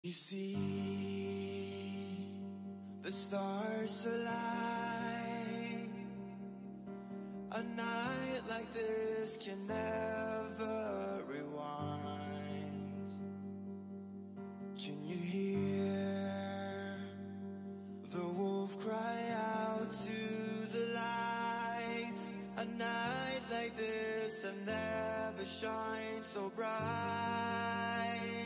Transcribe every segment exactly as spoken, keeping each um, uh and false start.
You see, the stars align. A night like this can never rewind. Can you hear the wolf cry out to the light? A night like this has never shined so bright.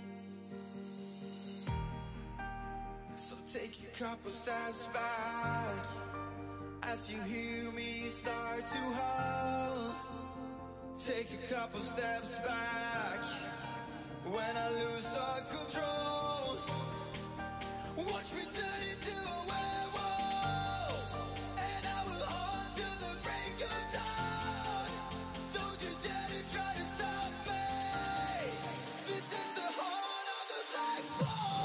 So take a couple steps back as you hear me start to howl. Take a couple steps back when I lose all control. Watch me turn into a werewolf, and I will hunt till the break of dawn. Don't you dare to try to stop me. This is the horn of the black swan.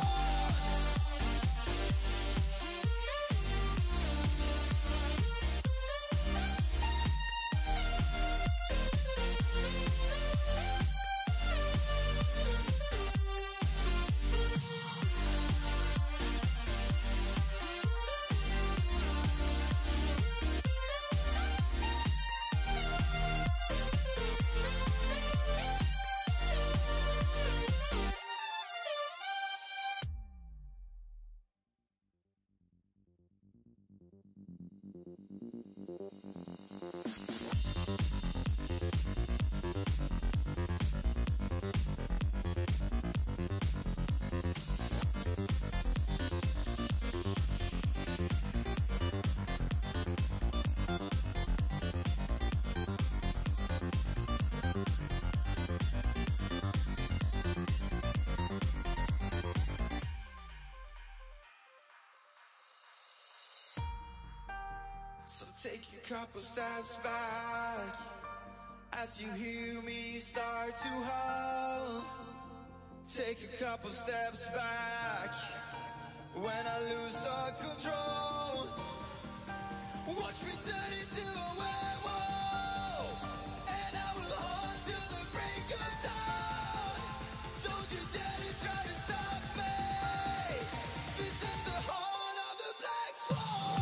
So take a couple steps back as you hear me start to howl. Take a couple steps back when I lose all control. Watch me turn into a werewolf, and I will hunt till the break of dawn. Don't you dare to try to stop me. This is the horn of the black swan.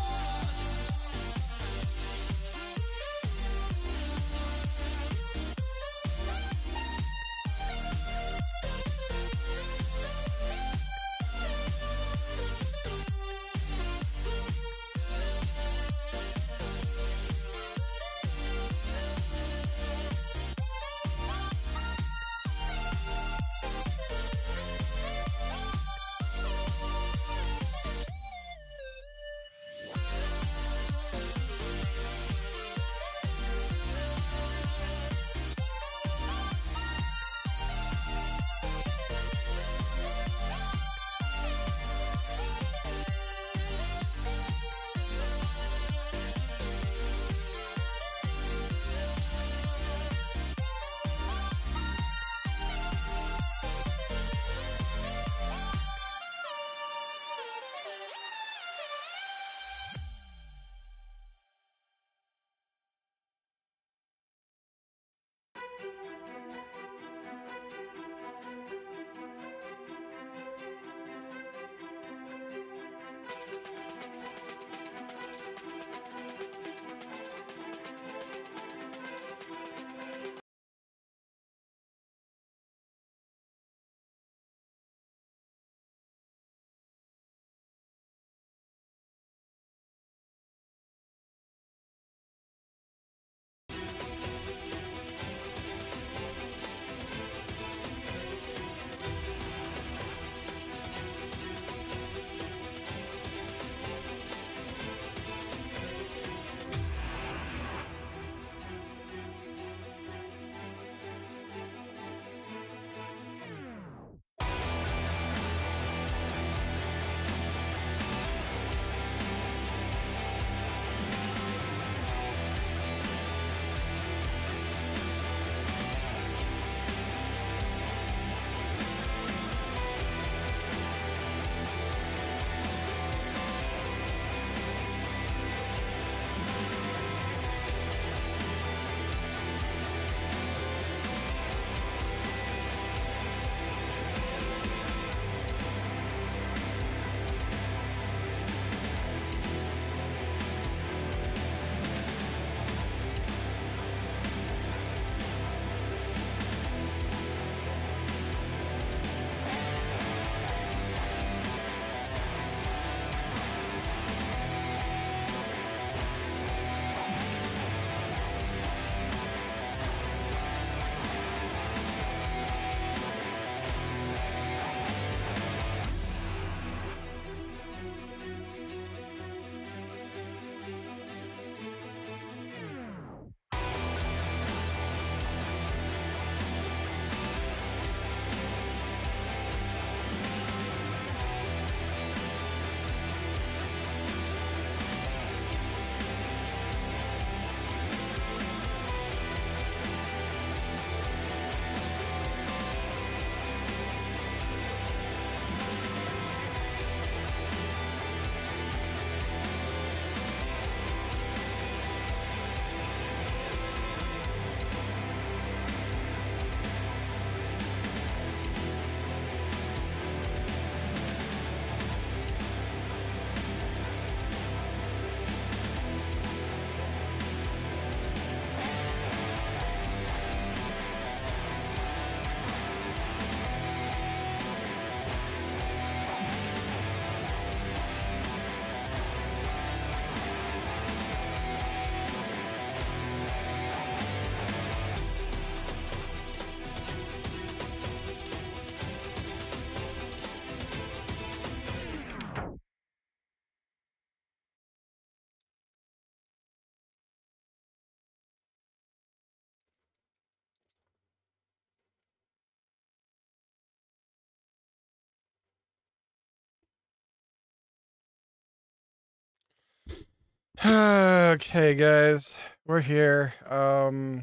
Okay, guys, we're here. Um,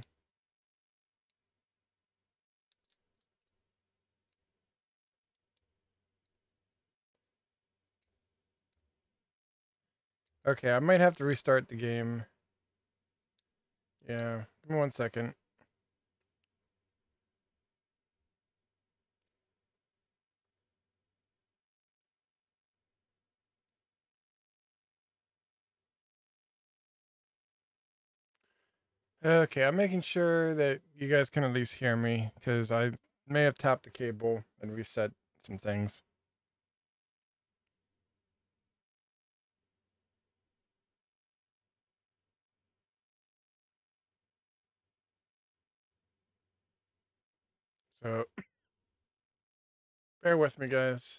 okay, I might have to restart the game. Yeah, give me one second. Okay, I'm making sure that you guys can at least hear me because I may have tapped the cable and reset some things. So bear with me, guys.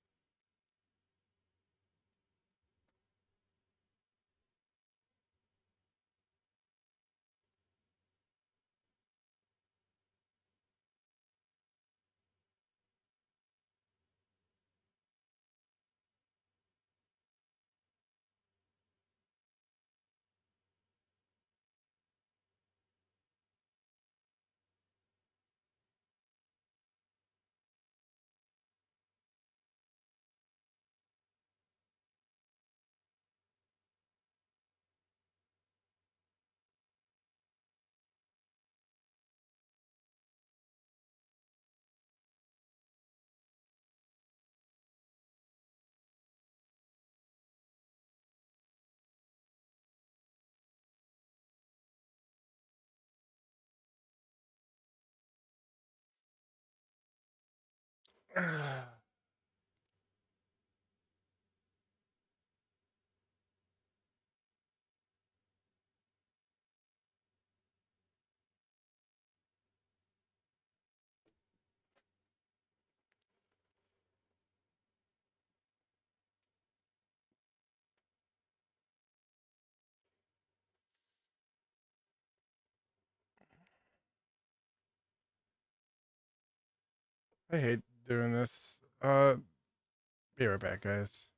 I hate doing this. Uh, be right back, guys.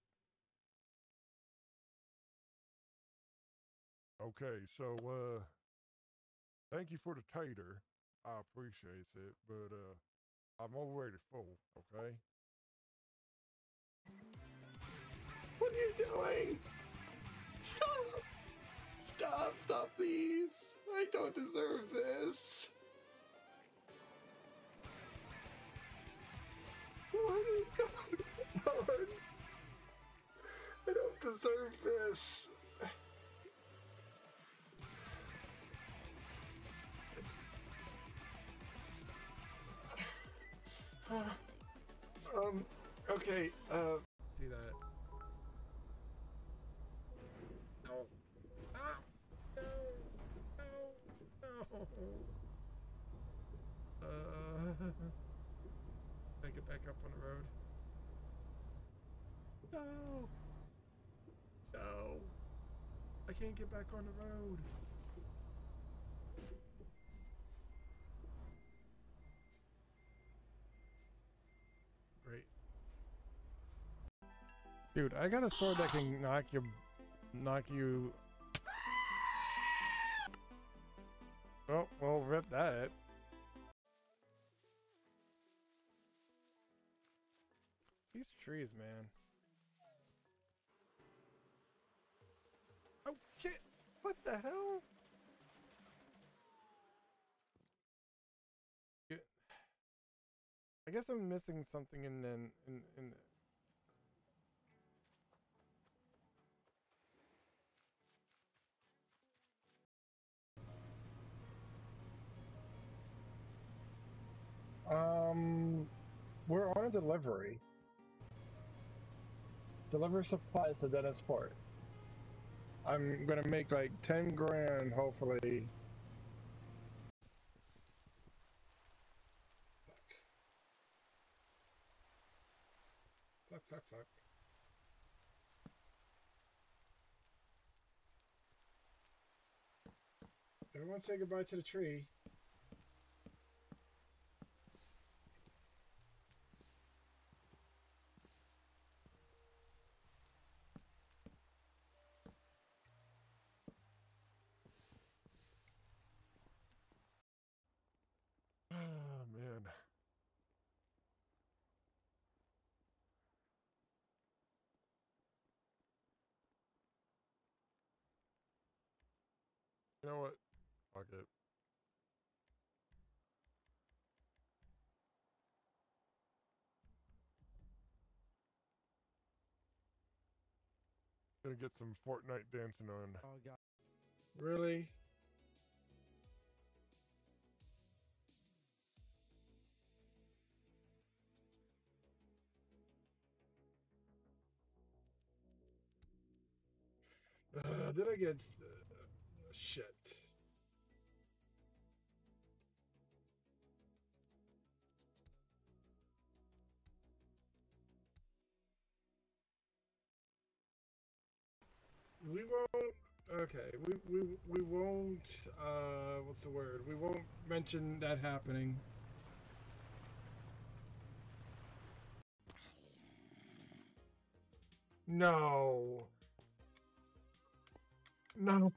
Okay, so uh thank you for the tater. I appreciate it, but uh I'm already full, okay? What are you doing? Stop! Stop, stop, please. I don't deserve this. What is going on? I don't deserve this. um, okay, uh... See that? No. Ah, no. No. No. Uh, can I get back up on the road? No. No. I can't get back on the road. Great. Dude, I got a sword that can knock you knock you Oh, well, rip that. These trees, man. Oh shit! What the hell? I guess I'm missing something in then in in Um, we're on a delivery. Deliver supplies to Dennisport. I'm gonna make like ten grand, hopefully. Fuck, fuck, fuck. Everyone say goodbye to the tree. You know what? Fuck it. Gonna get some Fortnite dancing on. Oh god. Really? Uh, did I get uh, shit? We won't. Okay, we we we won't. Uh, what's the word? We won't mention that happening. No. No.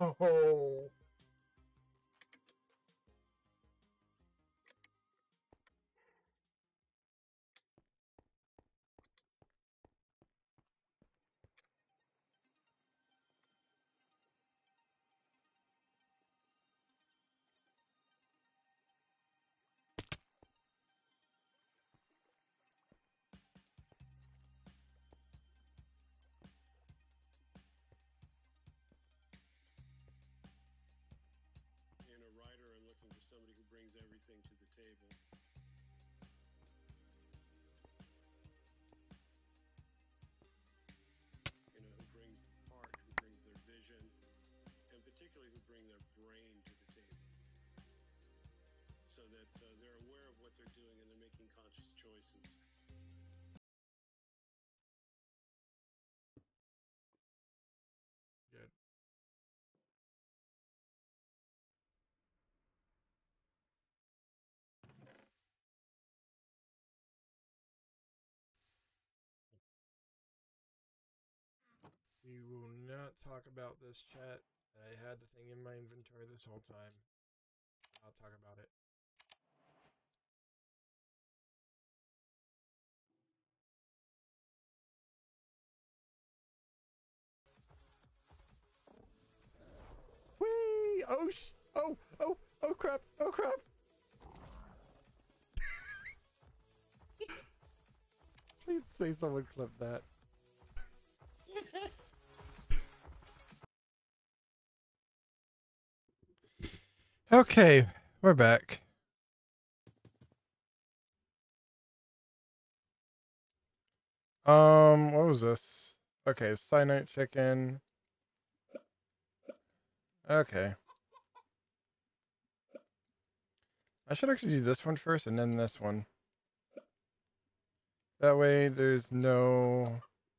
And a writer, I'm looking for somebody who brings everything to the table. You know, who brings art, who brings their vision, and particularly who bring their brain to the table. So that uh, they're aware of what they're doing and they're making conscious choices. Good. We will not talk about this, chat. I had the thing in my inventory this whole time. I'll talk about it. Whee! Oh sh! Oh! Oh! Oh crap! Oh crap! Please say someone clipped that. Okay, we're back. Um, what was this? Okay, cyanide chicken. Okay. I should actually do this one first and then this one. That way there's no...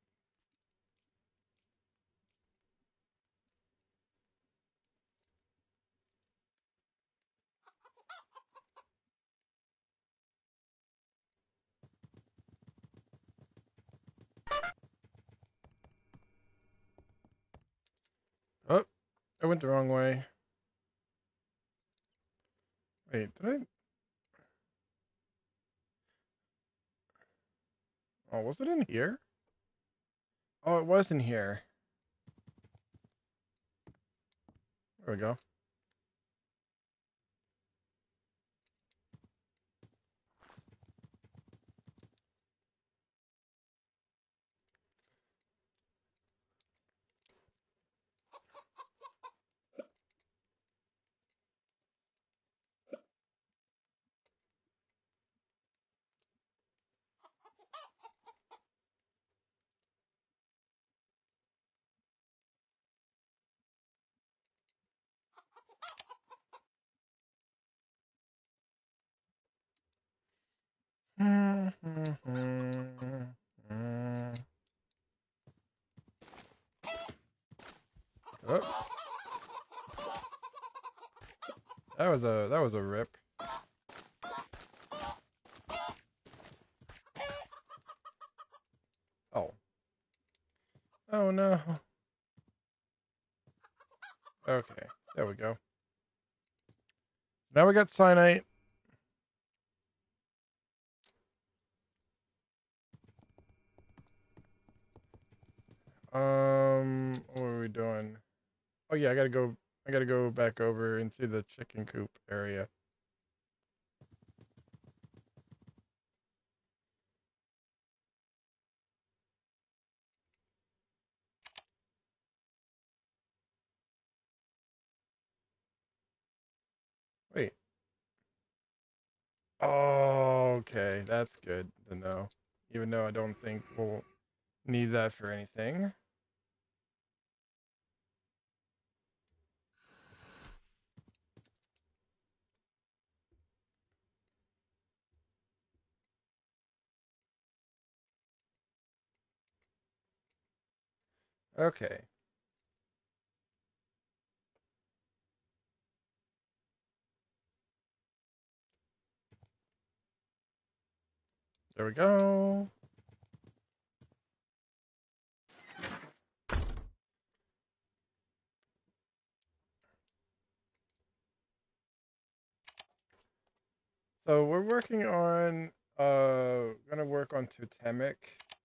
Oh, I went the wrong way. Wait, did I? Oh, was it in here? Oh, it was in here. There we go. Oh. That was a that was a rip. Oh. Oh no. Okay, there we go. Now we got cyanite. Um, what are we doing? Oh yeah, I gotta go I gotta go back over into the chicken coop area. Wait. Oh, okay. That's good to know. Even though I don't think we'll need that for anything. Okay. There we go. So we're working on, uh, gonna work on totemic.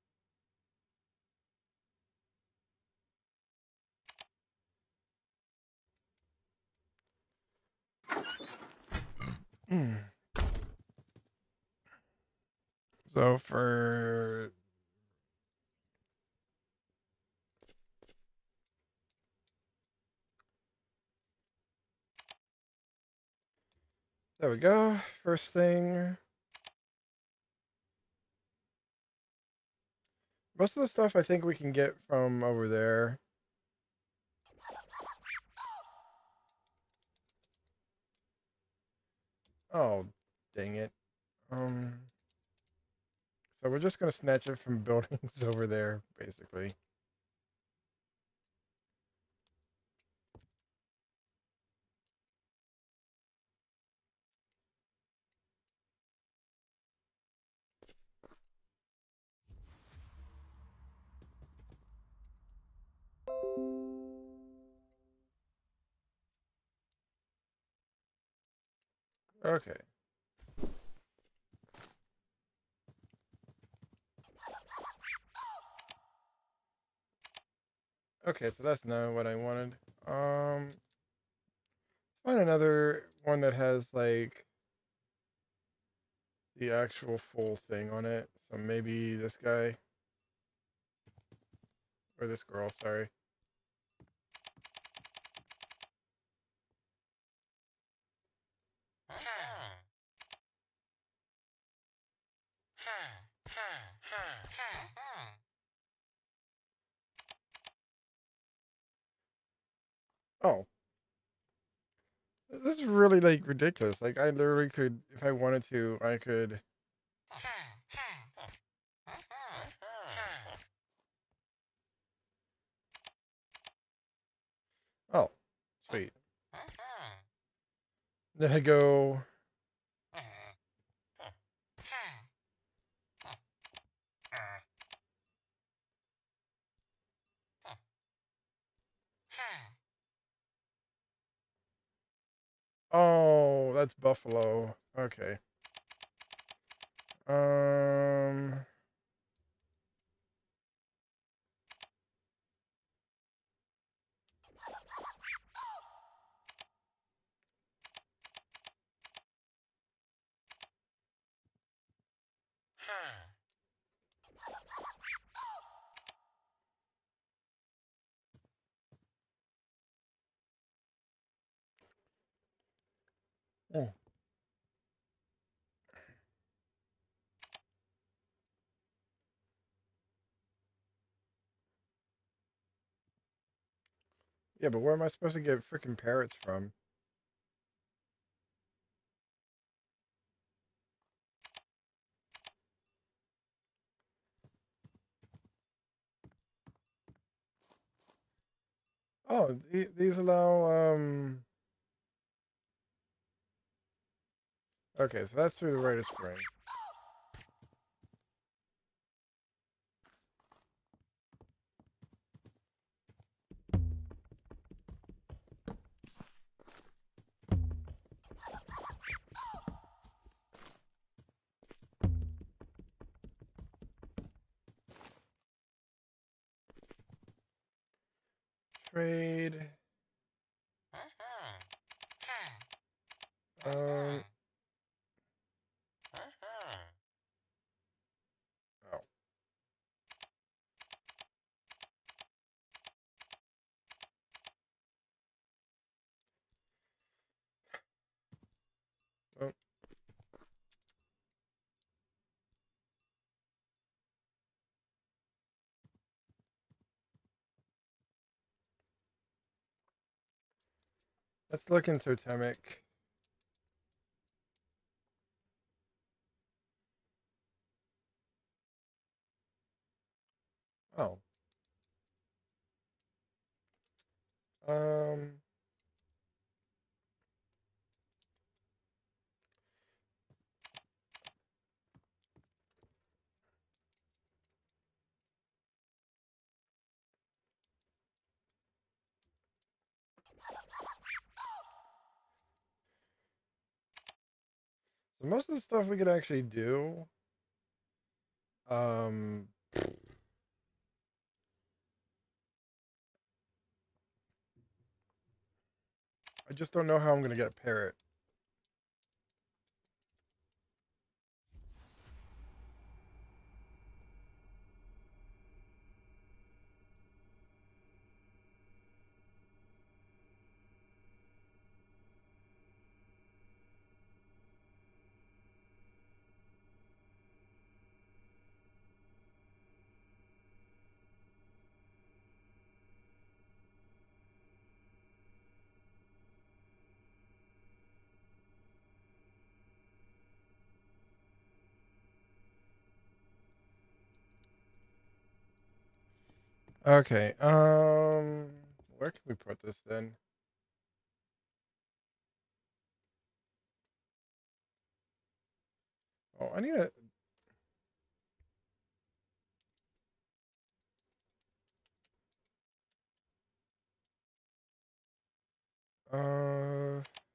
So for there we go. First thing. Most of the stuff I think we can get from over there. Oh, dang it. Um, so we're just gonna snatch it from buildings over there, basically. Okay. Okay, so that's not what I wanted. Um, find another one that has like the actual full thing on it. So maybe this guy or this girl, sorry. Oh, this is really like ridiculous. Like I literally could, if I wanted to, I could. Oh, sweet. Then I go. Oh, that's buffalo. Okay. Um. Oh. Yeah, but where am I supposed to get freaking parrots from? Oh, th these allow, um... Okay, so that's through the rate of spring. Trade. Let's look in totemic. Oh. Um. So most of the stuff we could actually do. Um. I just don't know how I'm gonna get a parrot. Okay. Um. Where can we put this then? Oh, I need a. Uh.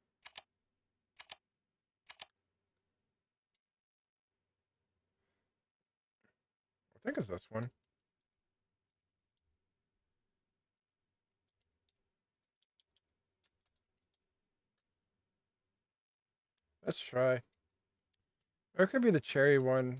I think it's this one. Let's try. Or it could be the cherry one.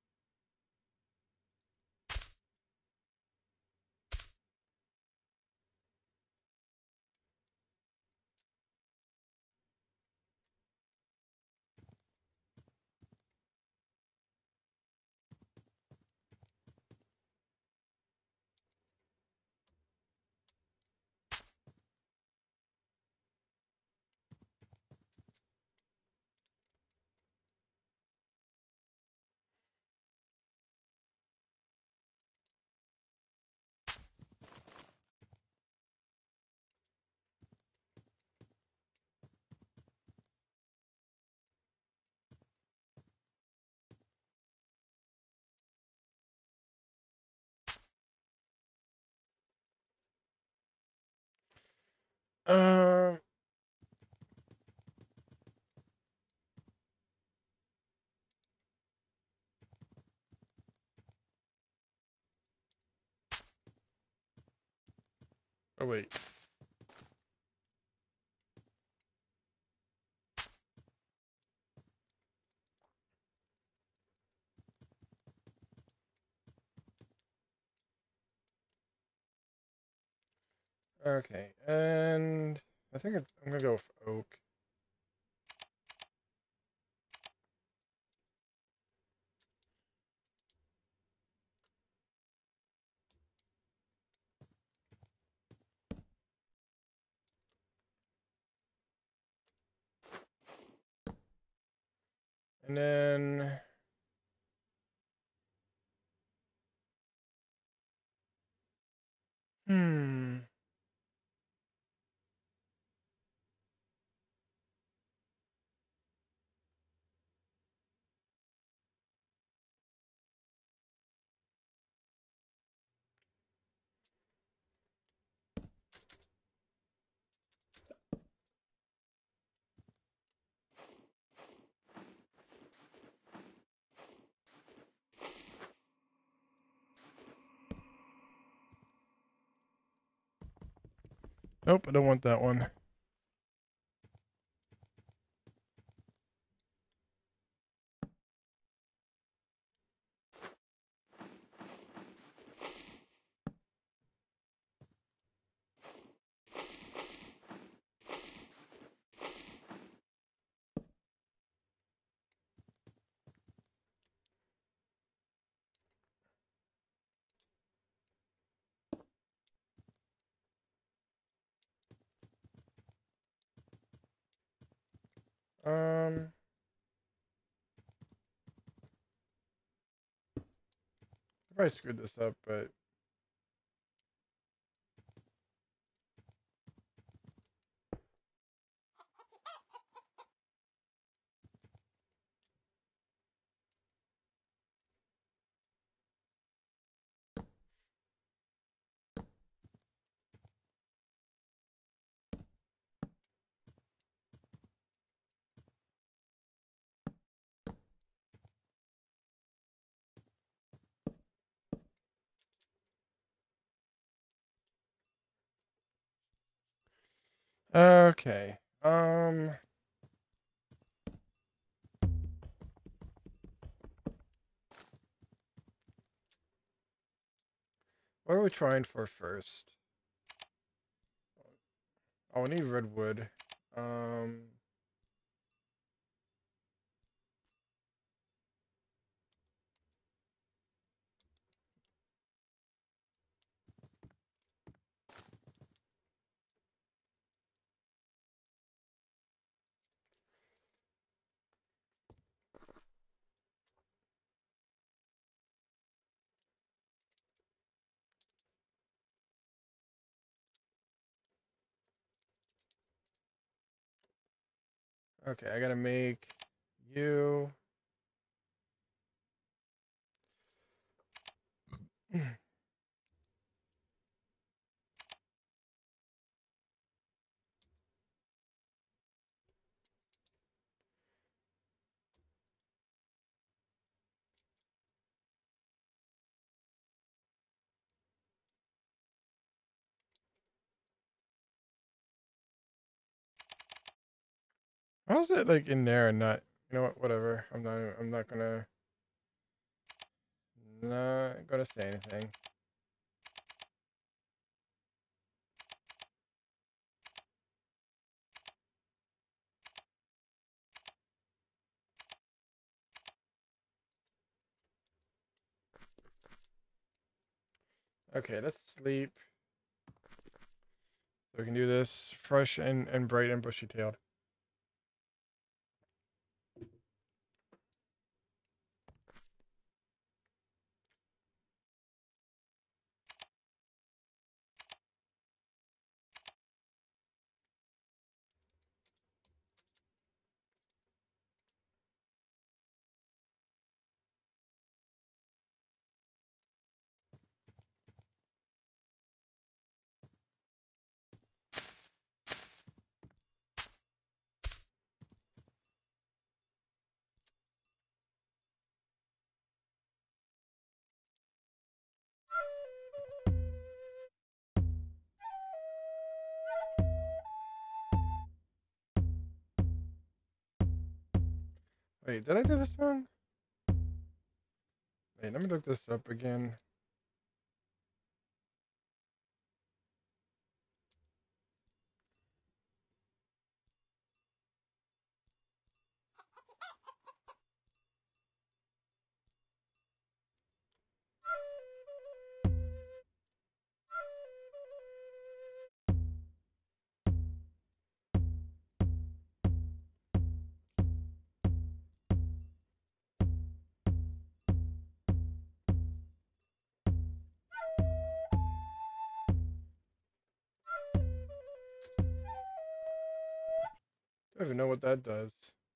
Um. Oh wait. Okay, and I think it's. I'm gonna go with oak. And then. Hmm. Nope, I don't want that one. Probably screwed this up, but okay. Um, what are we trying for first? Oh, we need redwood. Um, okay, I gotta make you. How's it like in there and not? You know what? Whatever. I'm not. I'm not gonna. Not gonna say anything. Okay, let's sleep. So we can do this fresh and, and bright and bushy tailed. Wait, did I do this wrong? Wait, let me look this up again. I don't even know what that does.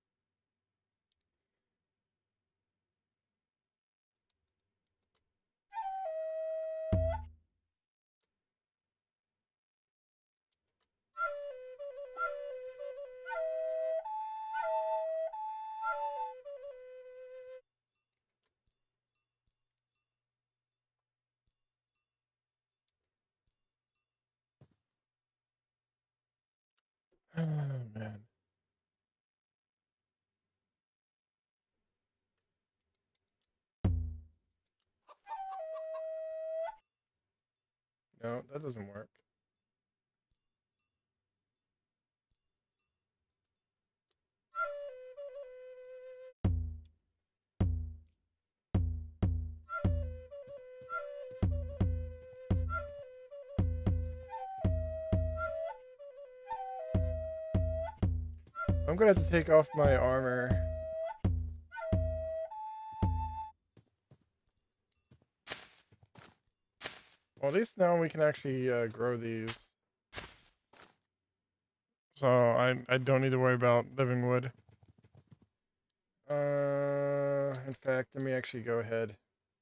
Oh, man. No, that doesn't work. I'm gonna have to take off my armor. Well, at least now we can actually uh, grow these. So I I don't need to worry about living wood. Uh, in fact, let me actually go ahead.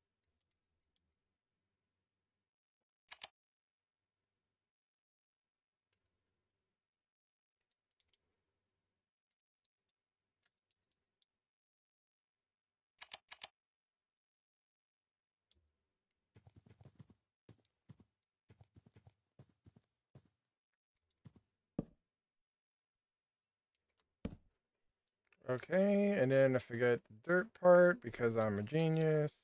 Okay, and then I forget the dirt part because I'm a genius.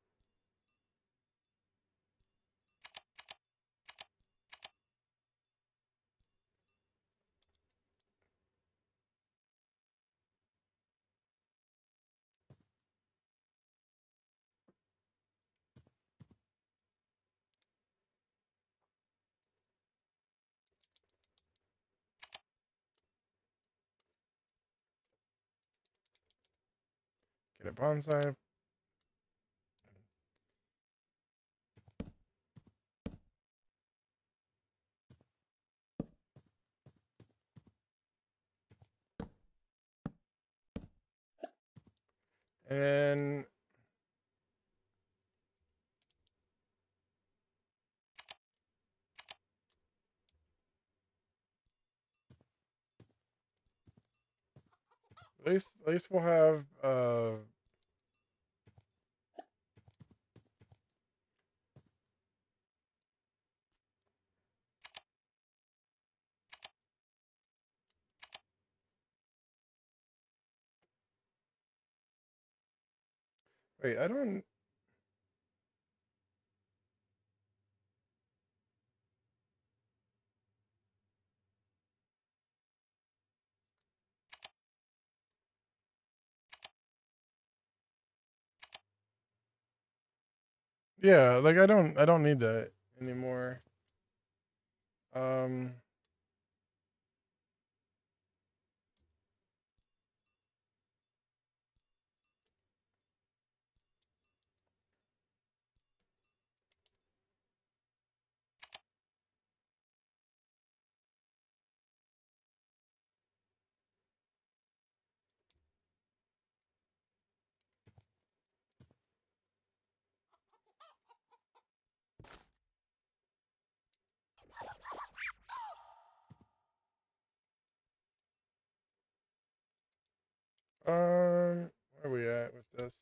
Get a bonsai. And at least at least we'll have uh wait, I don't yeah, like I don't I don't need that anymore. Um um where are we at with this?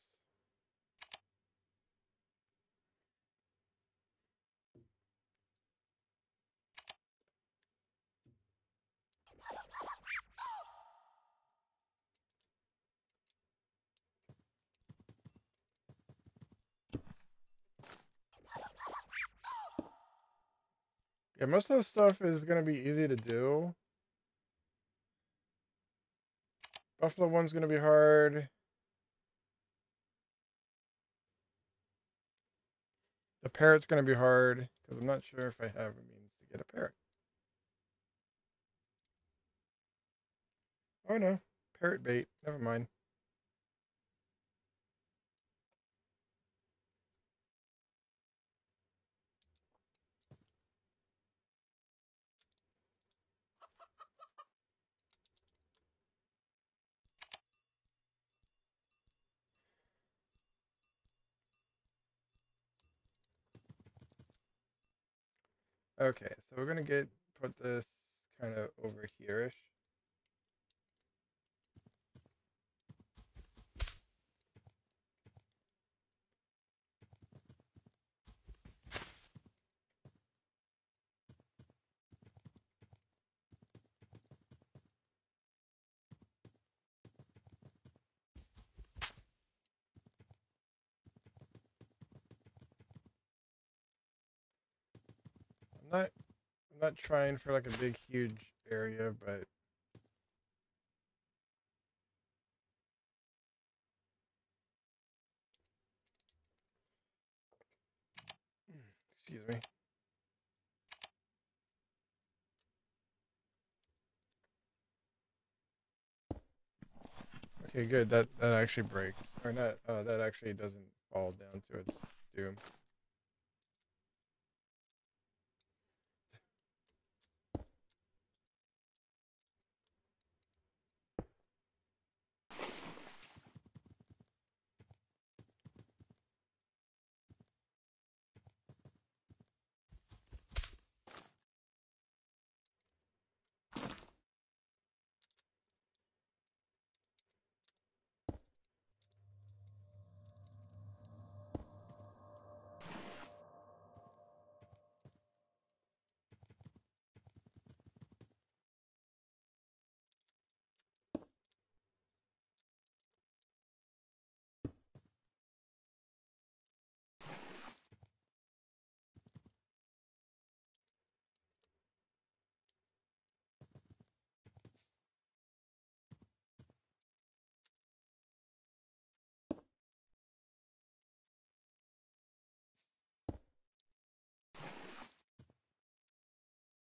Yeah, most of the stuff is gonna be easy to do. Buffalo one's gonna be hard. The parrot's gonna be hard because I'm not sure if I have a means to get a parrot. Oh no, parrot bait. Never mind. Okay, so we're gonna get put this kind of over here-ish. I'm not I'm not trying for like a big huge area, but excuse me. Okay, good. That that actually breaks. Or not uh that actually doesn't fall down to its doom.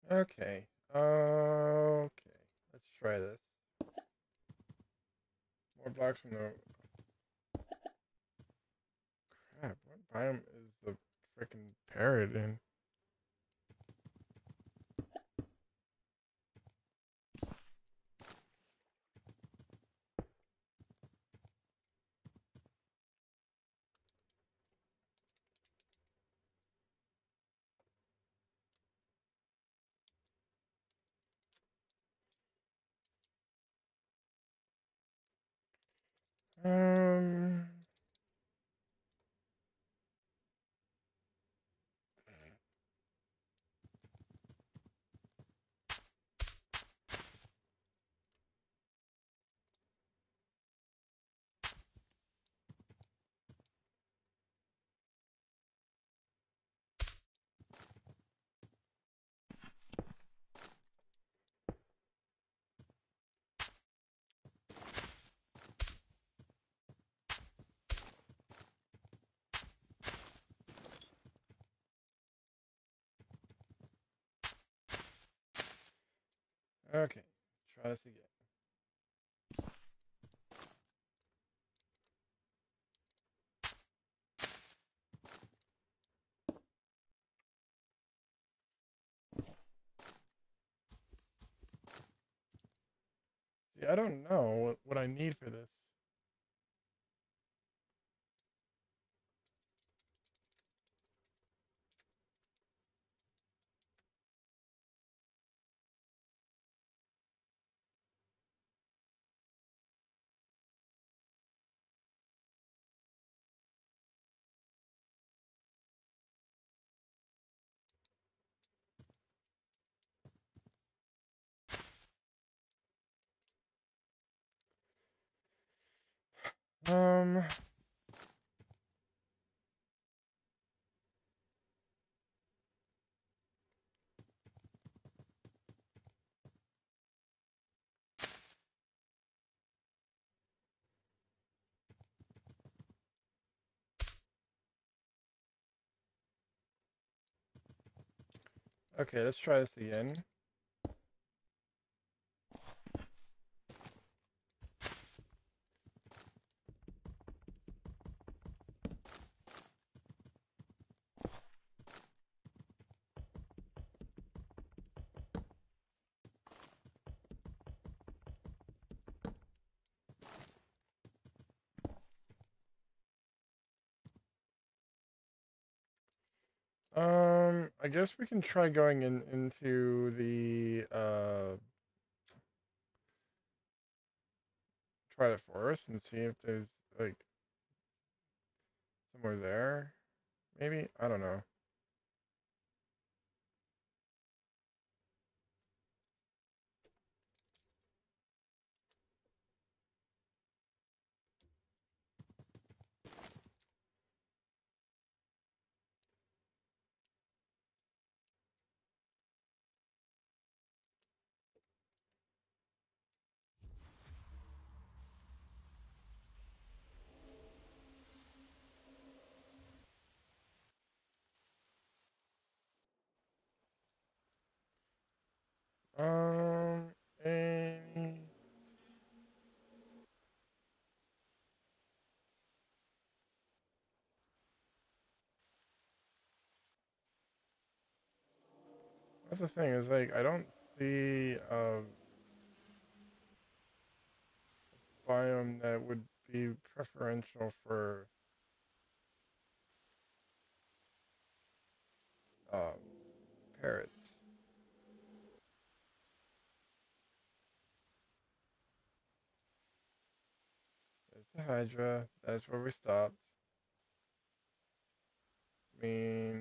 Okay. Okay. Let's try this. More blocks from the. Crap. What biome is the freaking parrot in? Um. Okay. Try this again. See, I don't know what, what I need for this. Um. Okay, let's try this again. Um, I guess we can try going in into the uh Twilight Forest and see if there's like somewhere there. Maybe? I don't know. Um, any... That's the thing, is like I don't see a biome that would be preferential for um parrots. There's the Hydra. That's where we stopped. I mean,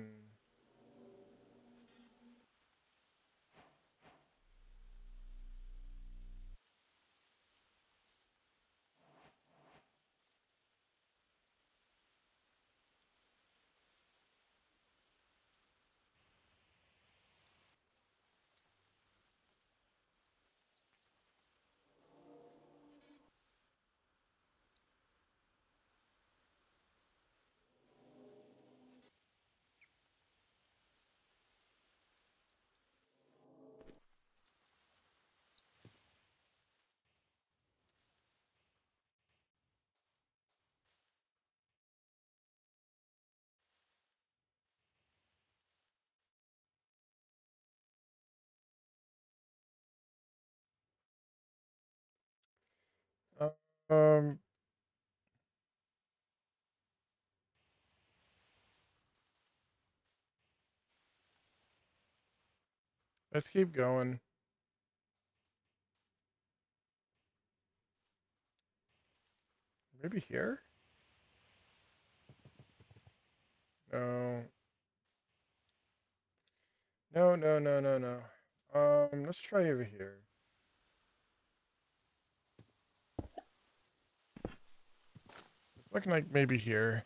Um, let's keep going. Maybe here? No. No, no, no, no, no. Um, let's try over here. It's looking like maybe here.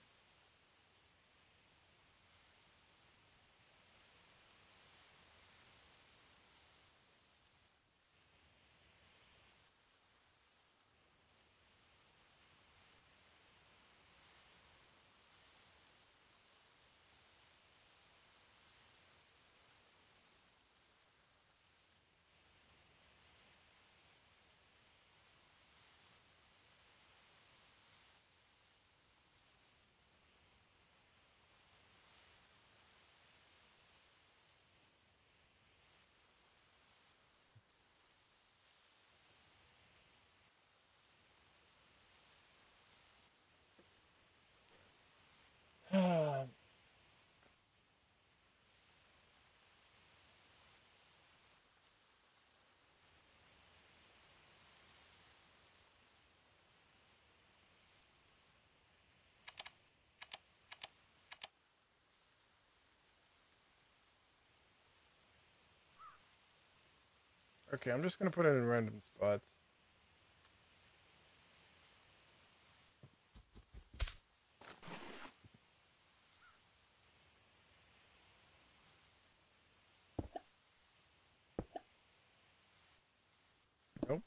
Okay, I'm just gonna put it in random spots. Nope.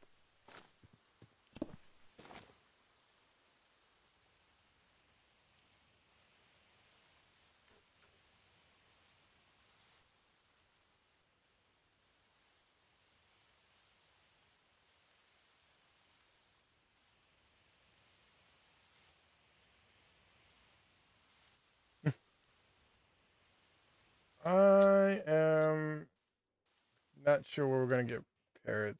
I am not sure where we're gonna get parrots.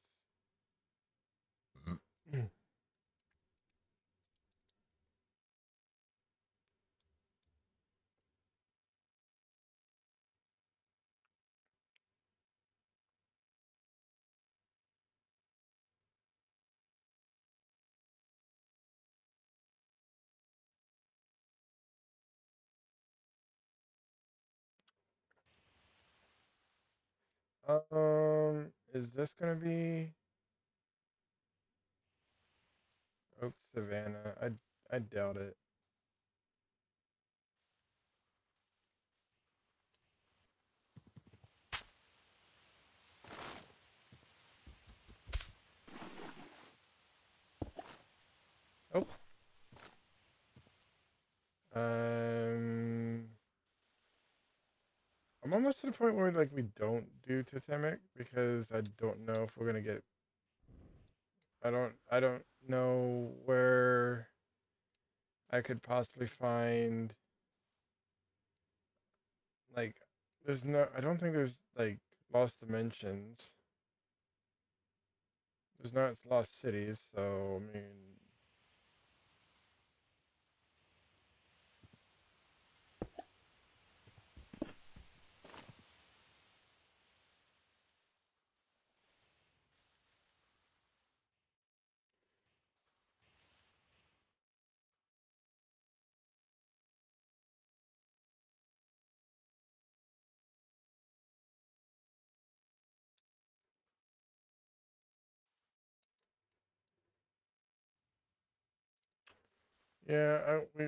Um, is this gonna be Oak Savannah? I I doubt it. Oh. Um, I'm almost to the point where like we don't do totemic because I don't know if we're gonna get. I don't. I don't know where I could possibly find like. There's no. I don't think there's like lost dimensions. There's not lost cities, so I mean. Yeah, I, we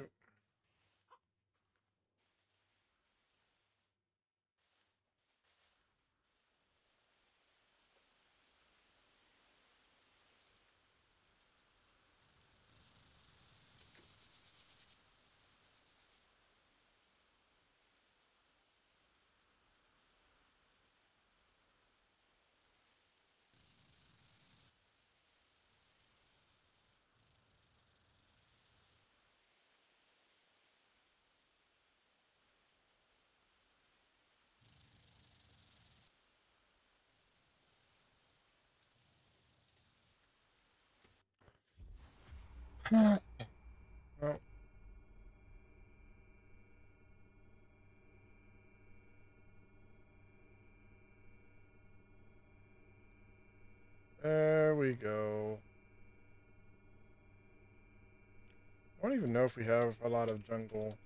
Well, there we go. I don't even know if we have a lot of jungle.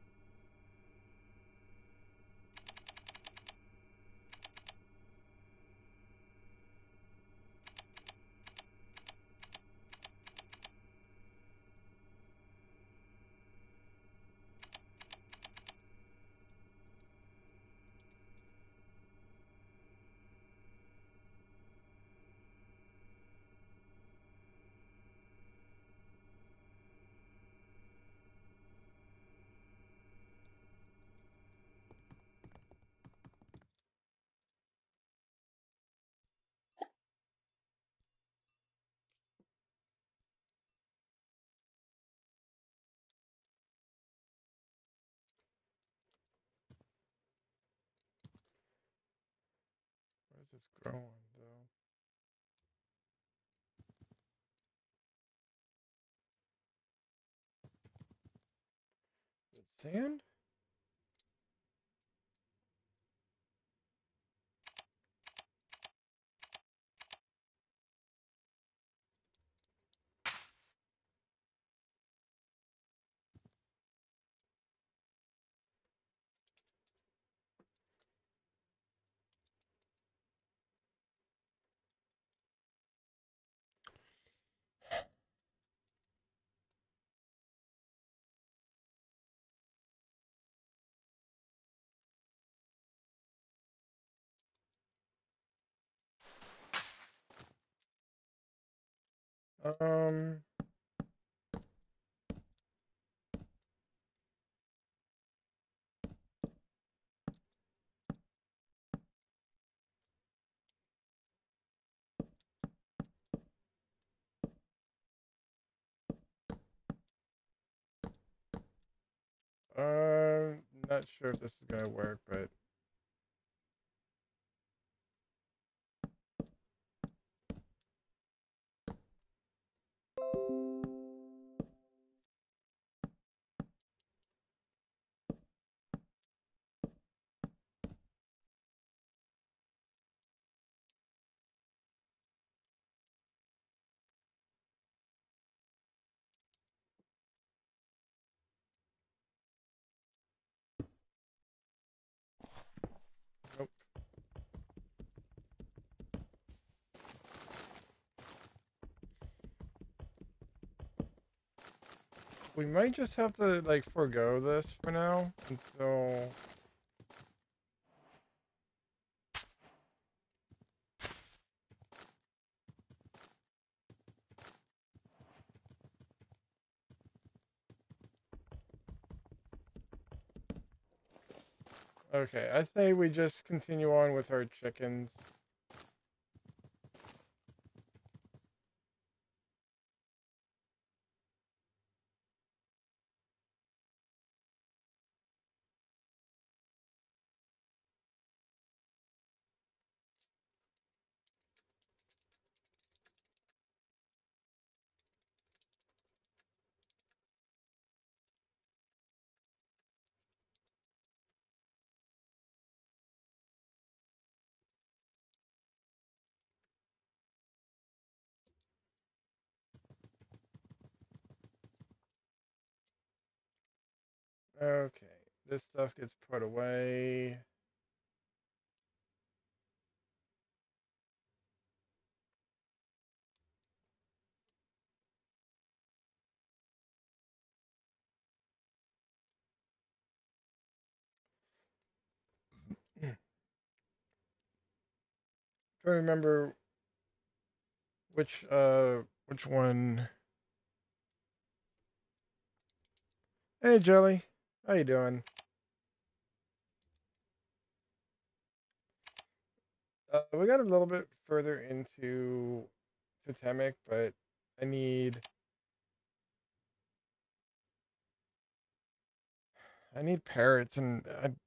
Where's this growing though? Is it sand? Um. Uh, not sure if this is gonna work, but nope. We might just have to like forego this for now until. Okay, I say we just continue on with our chickens. Okay, this stuff gets put away. Trying to remember which uh which one. Hey Jelly, how you doing? Uh, we got a little bit further into totemic, but I need I need parrots, and I'm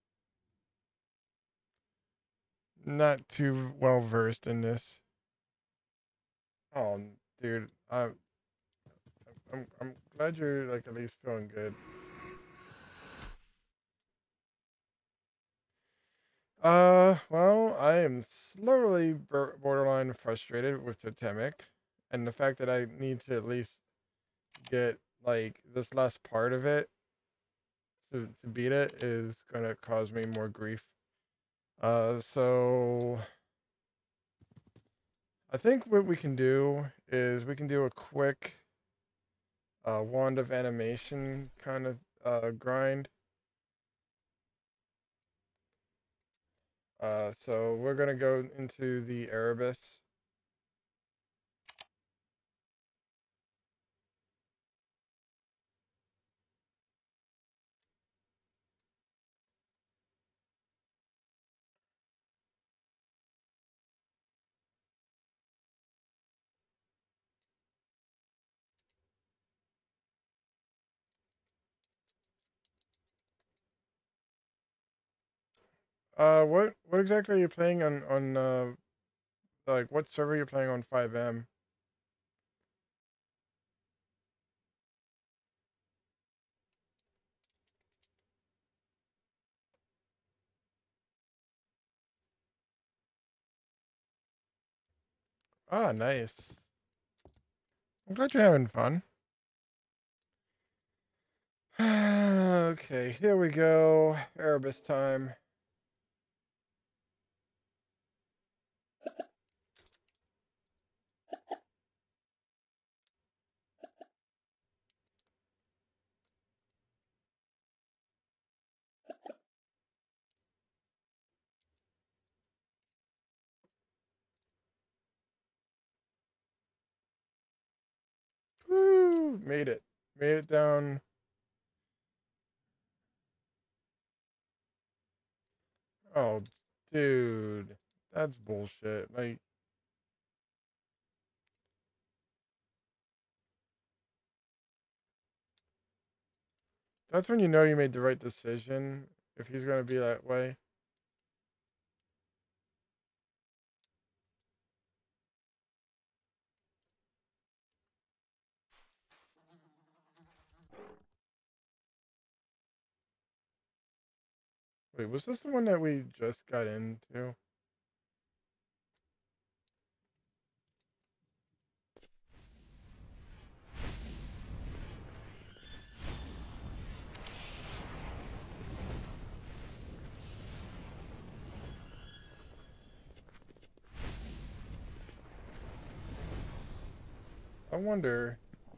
not too well versed in this. Oh, dude, I'm I'm I'm glad you're like at least feeling good. Uh, well, I am slowly bor- borderline frustrated with Totemic, and the fact that I need to at least get like this last part of it to to beat it is gonna cause me more grief. Uh, so I think what we can do is we can do a quick uh, wand of animation kind of uh, grind. Uh, so we're gonna go into the Erebus. Uh, what what exactly are you playing on on uh like what server you're playing on five M? Ah, nice. I'm glad you're having fun. Okay, here we go. Erebus time. Woo! Made it. Made it down. Oh, dude. That's bullshit. Like, that's when you know you made the right decision. If he's gonna be that way. Wait, was this the one that we just got into? I wonder.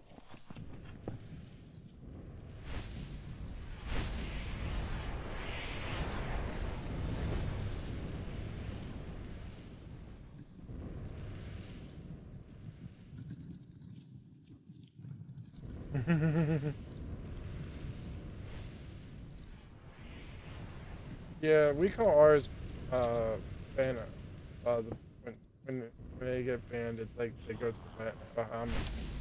Yeah, we call ours uh ban uh the, when when when they get banned, it's like they go to the Bah- Bahamas.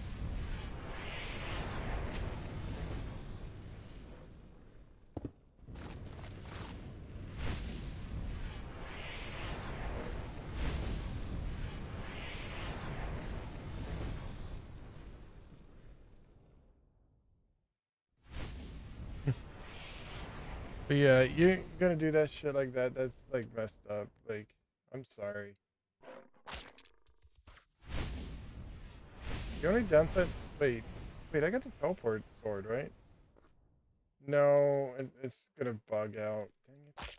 But yeah, you're gonna do that shit like that. That's like messed up. Like, I'm sorry. The only downside. Wait, wait. I got the teleport sword, right? No, it, it's gonna bug out. Dang it.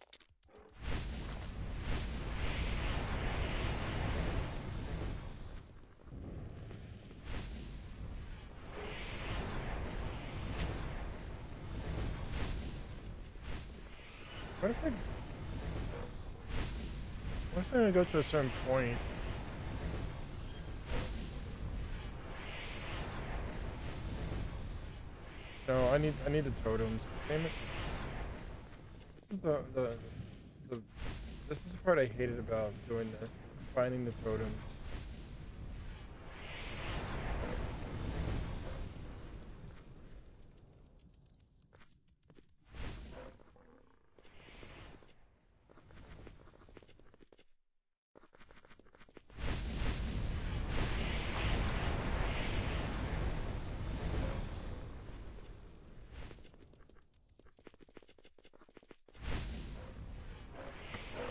What if I? What if I only go to a certain point? No, I need I need the totems. Damn it. This is the the the. This is the part I hated about doing this. Finding the totems.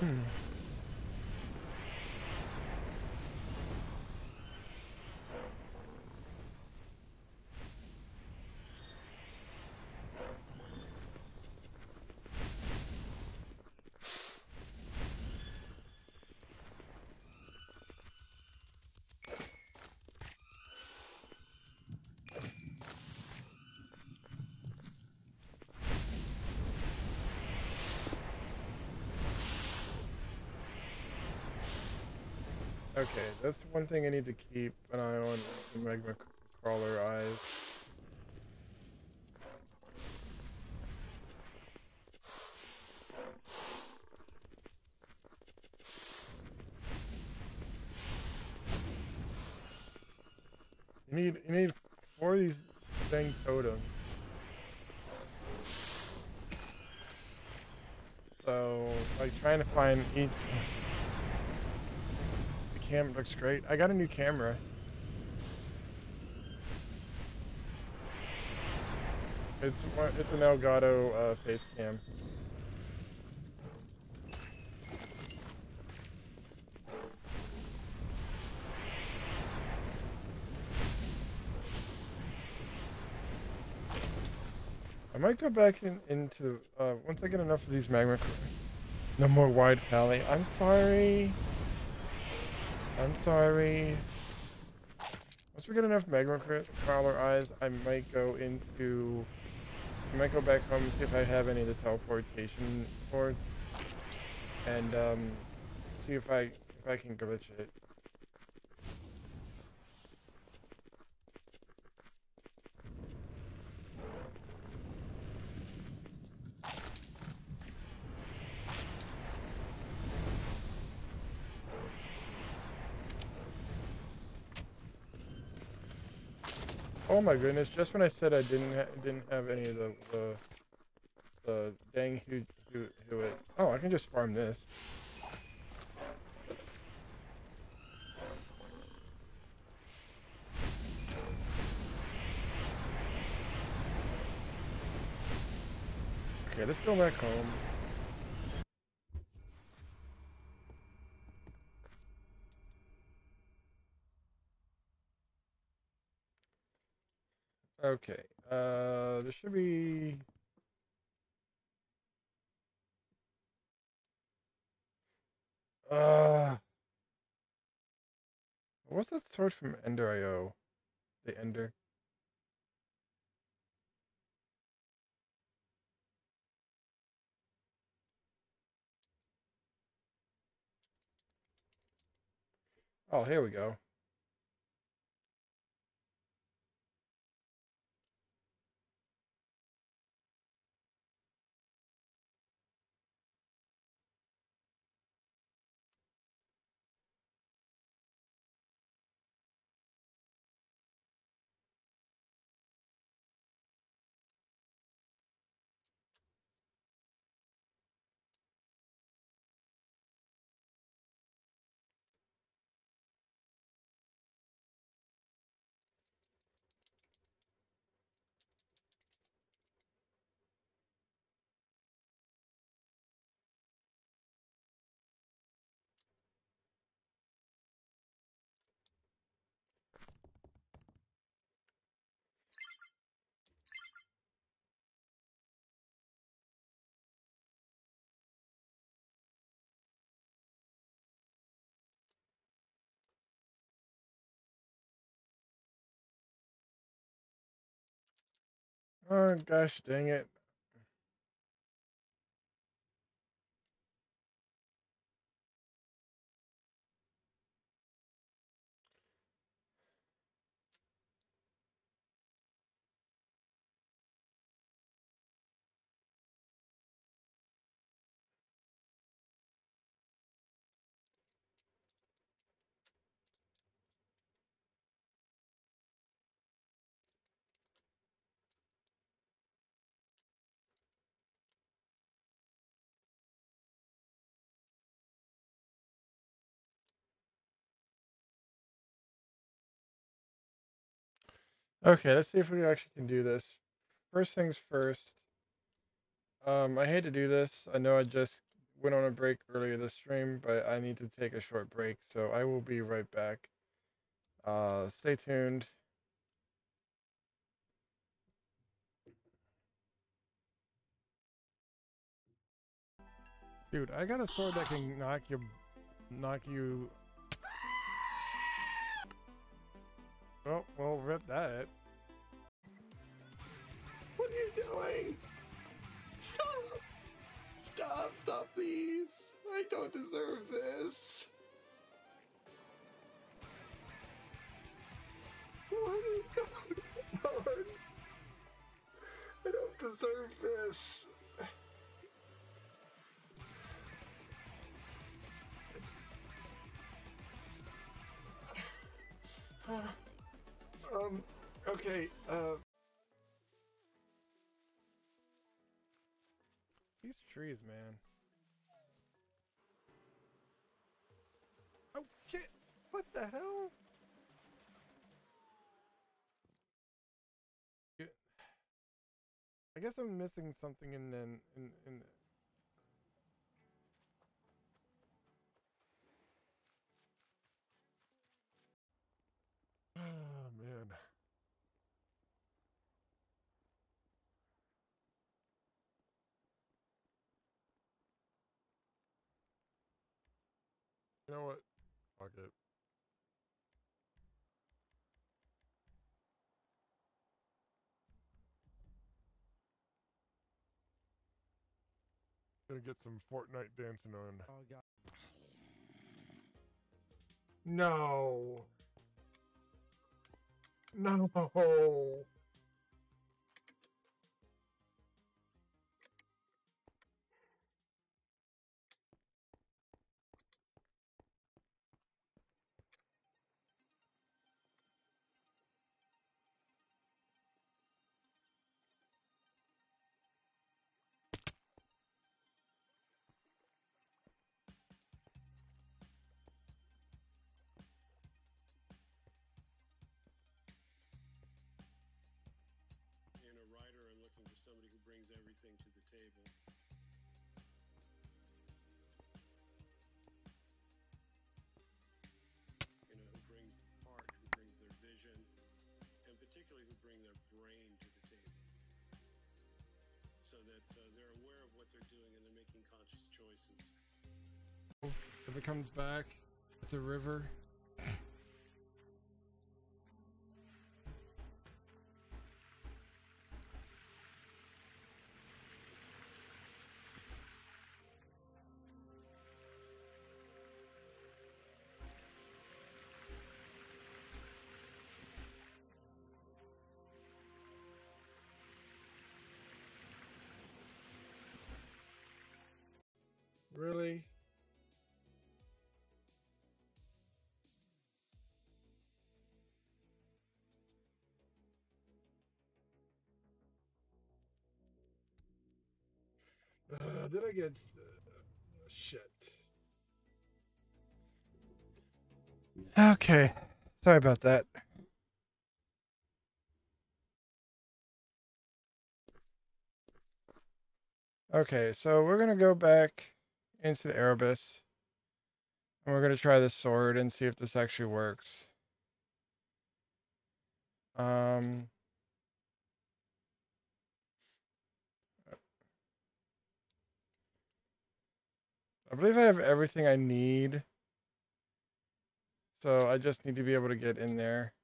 Okay, that's one thing I need to keep an eye on, the magma crawler eyes. You need you need four of these dang totems. So, like, trying to find each. The camera looks great. I got a new camera. It's it's an Elgato uh, face cam. I might go back in, into, uh, once I get enough of these magma, no more wide valley. I'm sorry. I'm sorry. Once we get enough magma crawler eyes, I might go into, I might go back home and see if I have any of the teleportation swords, and um, see if I if I can glitch it. Oh my goodness! Just when I said I didn't ha didn't have any of the the, the dang who who who it. Oh, I can just farm this. Okay, let's go back home. Okay, uh, there should be. Uh, what's that sword from Ender I O? The Ender. Oh, here we go. Oh gosh, dang it. Okay, let's see if we actually can do this. First things first. Um, I hate to do this. I know I just went on a break earlier this stream, but I need to take a short break, so I will be right back. Uh, stay tuned. Dude, I got a sword that can knock you, knock you. Oh, well, rip that. What are you doing? Stop! Stop, stop, please. I don't deserve this. What is going on? I don't deserve this. Um, okay, uh... These trees, man. Oh, shit! What the hell? Yeah. I guess I'm missing something in then in in. Oh, man. You know what? Fuck it. Gonna get some Fortnite dancing on. Oh god. No. No. In a writer, I'm looking for somebody who brings everything to the table. You know, who brings art, who brings their vision, and particularly who bring their brain to the table. So that uh, they're aware of what they're doing and they're making conscious choices. If it comes back, it's a river. Really? Uh, did I get... Uh, shit. Okay. Sorry about that. Okay, so we're gonna go back into the Erebus. And we're gonna try this sword and see if this actually works. Um... I believe I have everything I need. So I just need to be able to get in there.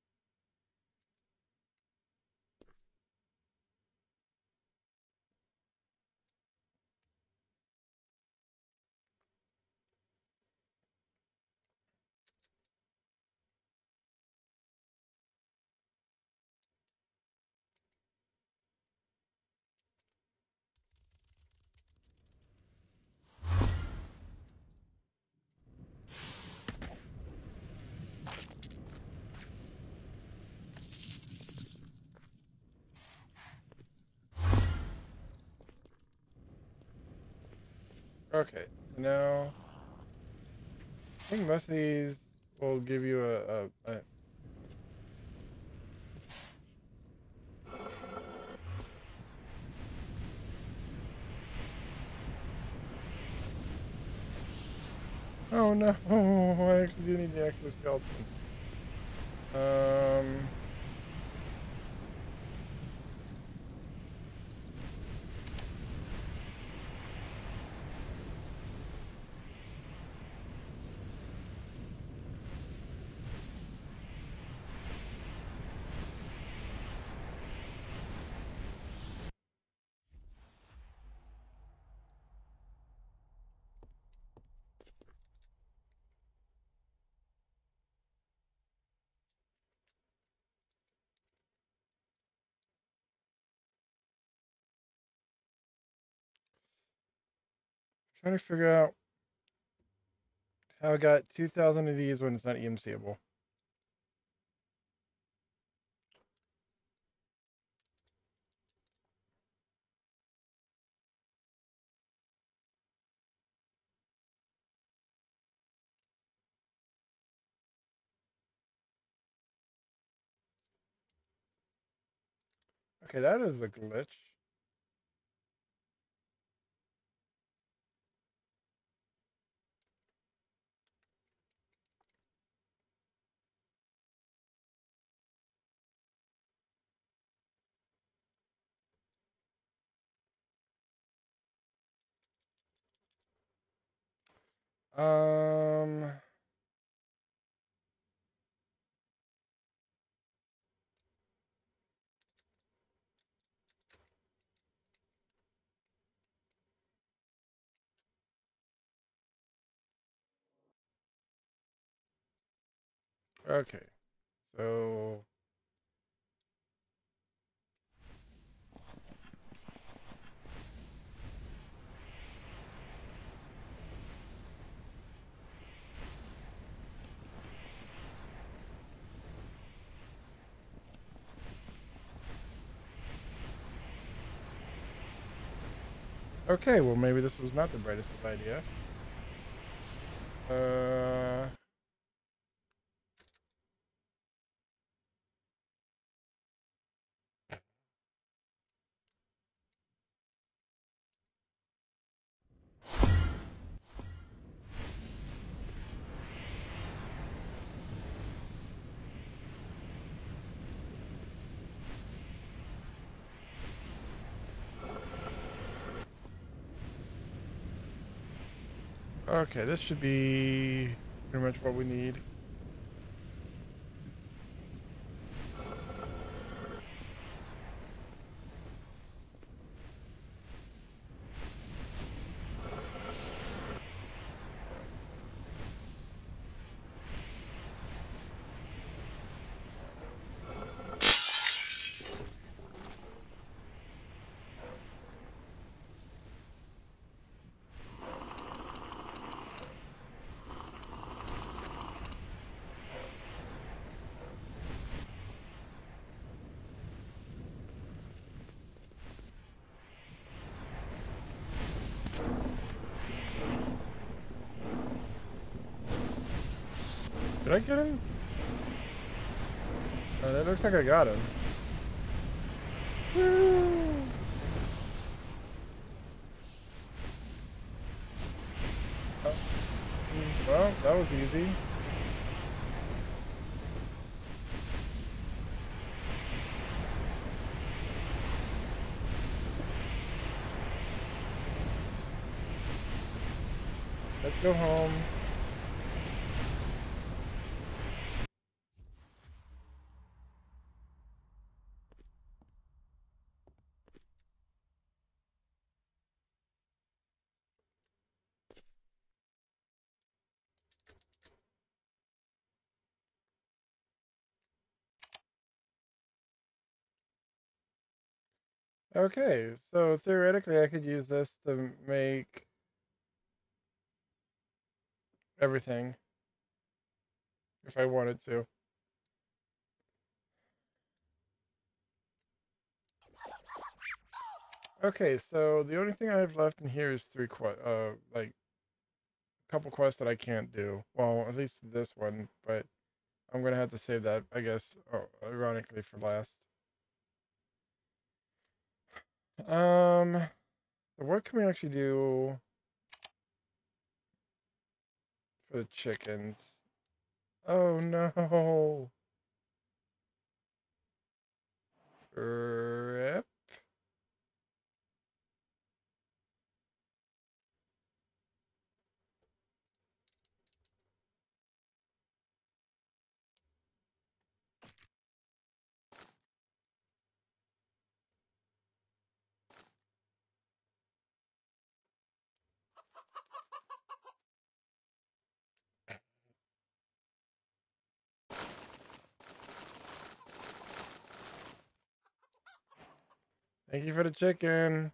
Okay, so now I think most of these will give you a, a, a Oh no, I actually do need the exoskeleton. Um... Trying to figure out how I got two thousand of these when it's not E M C-able. Okay, that is a glitch. Um... Okay, so... Okay, well maybe this was not the brightest of idea. Uh... Okay, this should be pretty much what we need. Did I get him? Oh, that looks like I got him. Woo! Oh, well, that was easy. Let's go home. Okay, so theoretically I could use this to make everything if I wanted to. Okay, so the only thing I have left in here is three quest, uh, like a couple quests that I can't do. Well, at least this one, but I'm gonna have to save that, I guess, oh, ironically for last. Um, what can we actually do for the chickens. Oh no. Rip. Thank you for the chicken.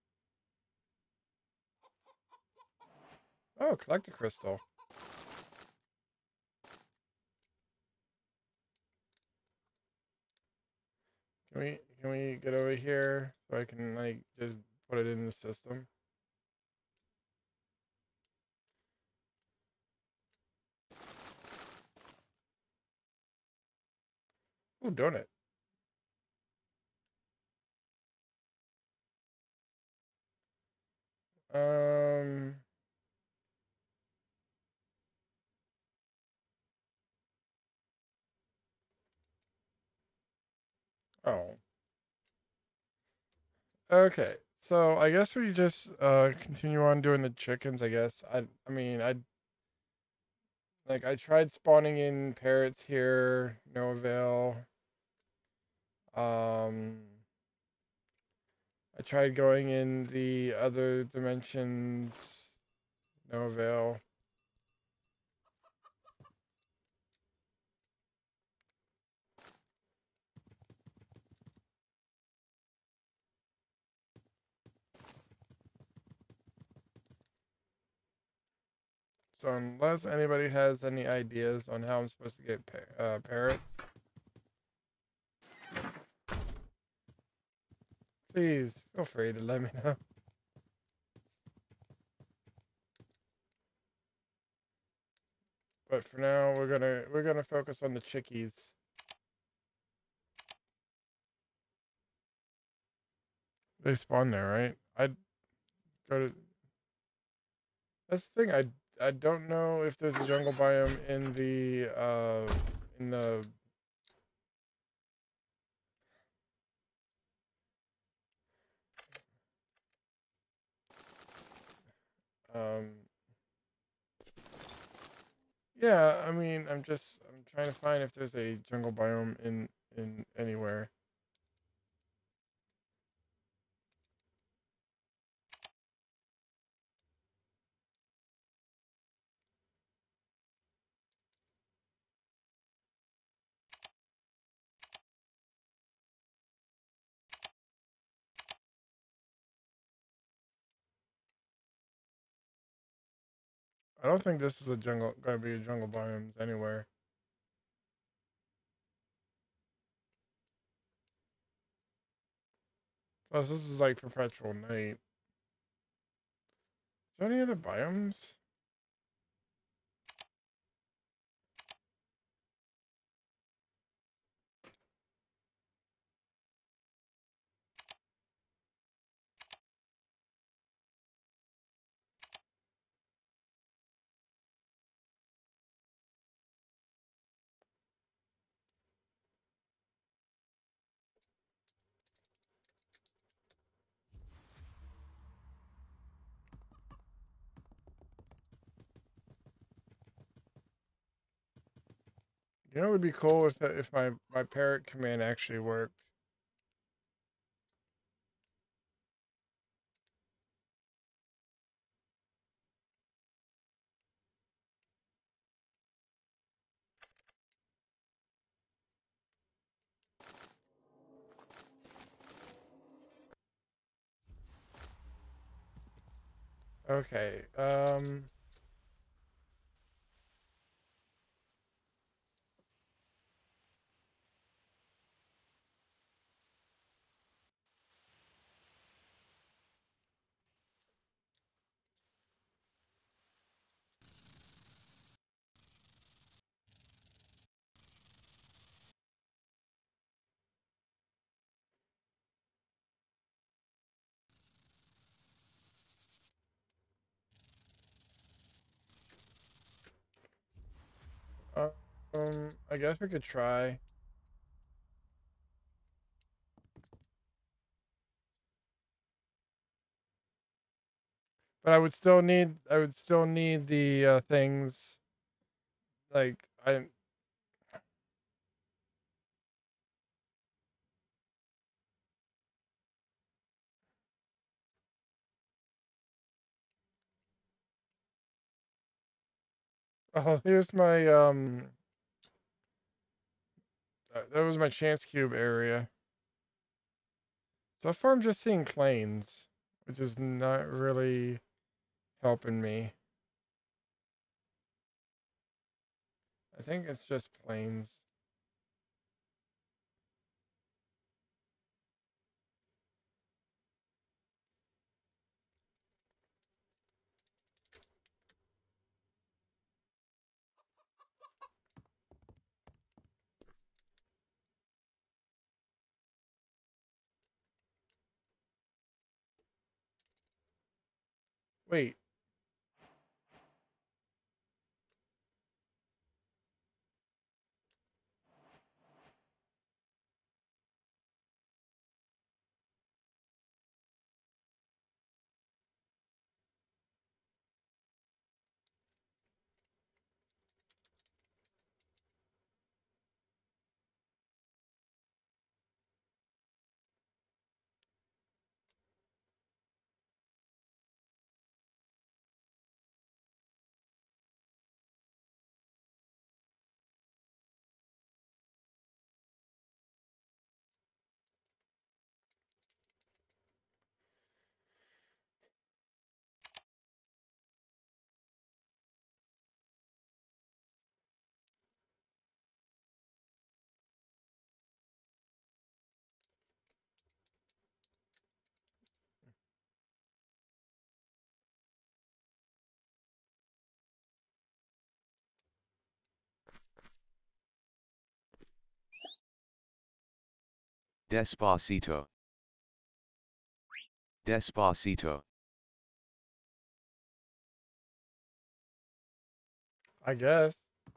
Oh, collect a crystal. Can we can we get over here so I can like just put it in the system? Ooh, donut. Um Oh. Okay. So I guess we just uh continue on doing the chickens, I guess. I I mean, I like I tried spawning in parrots here, no avail. Um I tried going in the other dimensions, no avail. So unless anybody has any ideas on how I'm supposed to get pa- uh, parrots, please feel free to let me know. But for now, we're gonna we're gonna focus on the chickies. They spawn there, right? I'd go to. That's the thing. I I don't know if there's a jungle biome in the uh in the um. Yeah, I mean, I'm just I'm trying to find if there's a jungle biome in in anywhere. I don't think this is a jungle gonna be a jungle biomes anywhere. Plus, this is like perpetual night. Is there any other biomes? You know, it would be cool if if my my parrot command actually worked. Okay. Um. Um, I guess we could try. But I would still need I would still need the uh, things like I oh here's my um uh, that was my chance cube area. So far I'm just seeing planes, which is not really helping me. I think it's just planes. Wait. Despacito. Despacito. I guess.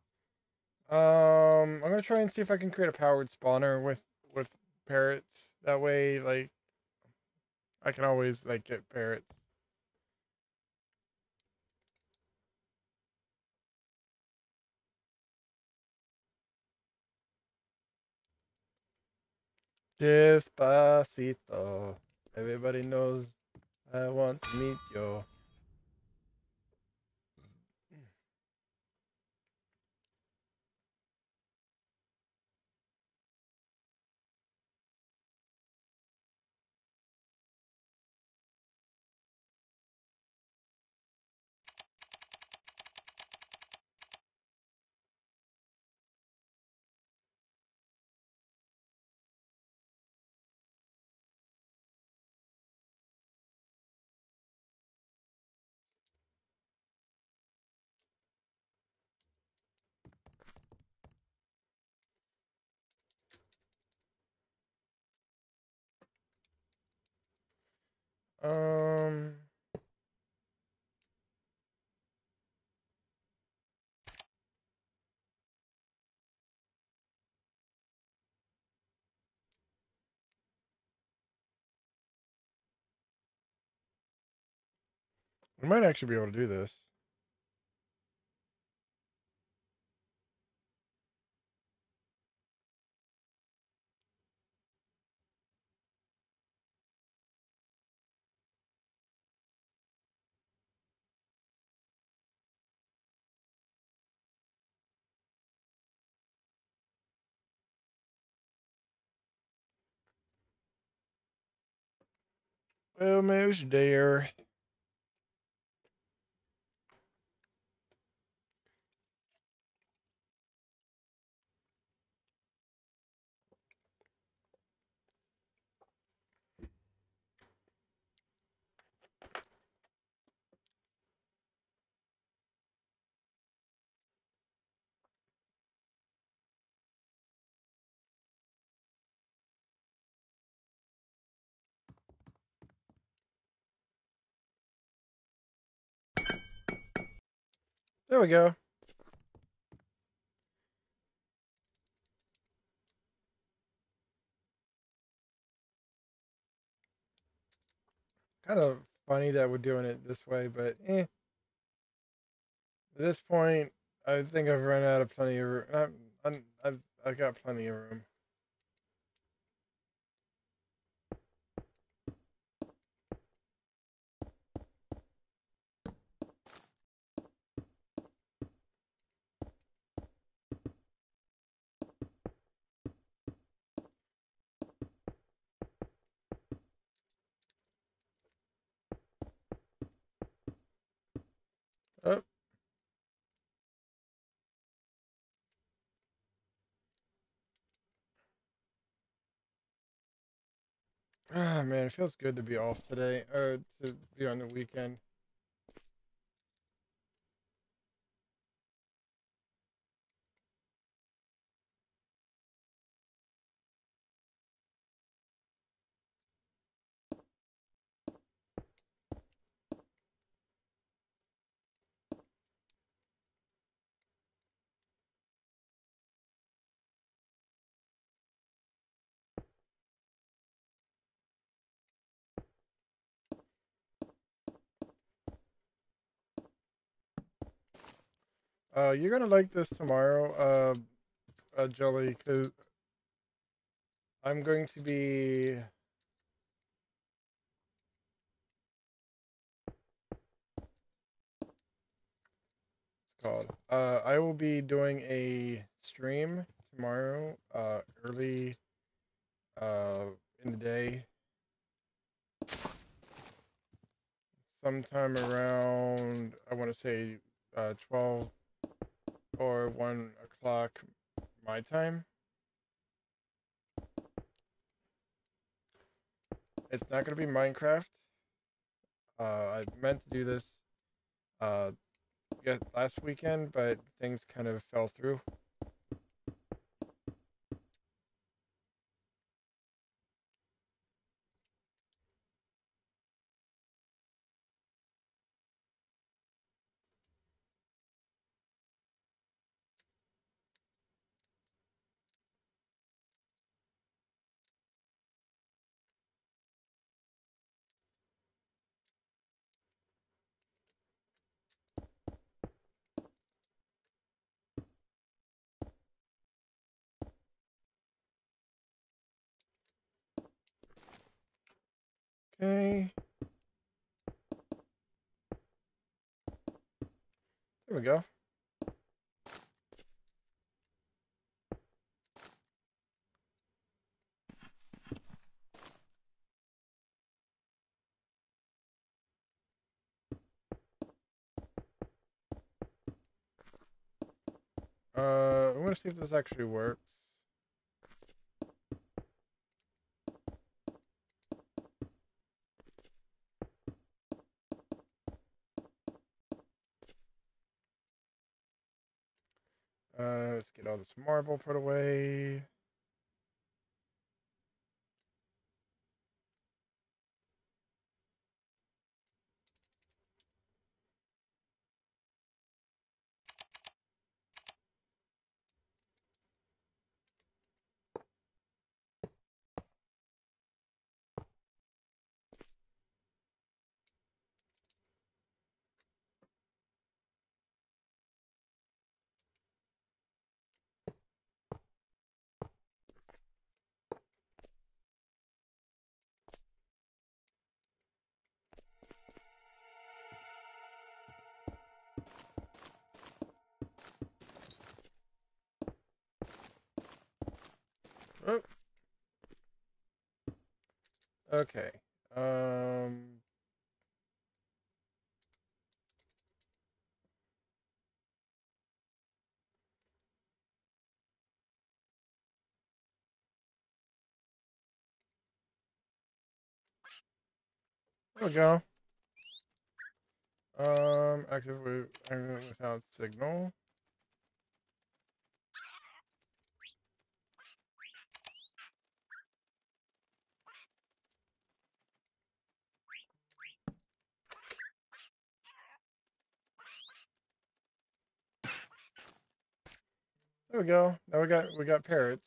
Um, I'm gonna try and see if I can create a powered spawner with with parrots. That way, like, I can always like get parrots. Despacito. Everybody knows I want to meet you. Um, we might actually be able to do this. Almost there. There we go. kind of funny that we're doing it this way, but eh. At this point, I think I've run out of plenty of room. I'm, I'm, I've, I've got plenty of room. Oh. Ah, man, it feels good to be off today, or to be on the weekend. Uh, you're gonna like this tomorrow, uh, uh Jelly, because I'm going to be. It's called. Uh, I will be doing a stream tomorrow, uh, early, uh, in the day, sometime around, I want to say, uh, twelve or one o'clock my time. It's not going to be Minecraft. Uh, I meant to do this uh, yeah, last weekend, but things kind of fell through. Okay. There we go. Uh, I'm gonna see if this actually works. Uh, let's get all this marble put away. Oh. Okay. Um. There we go. Um, active without signal. There we go. Now we got we got parrots.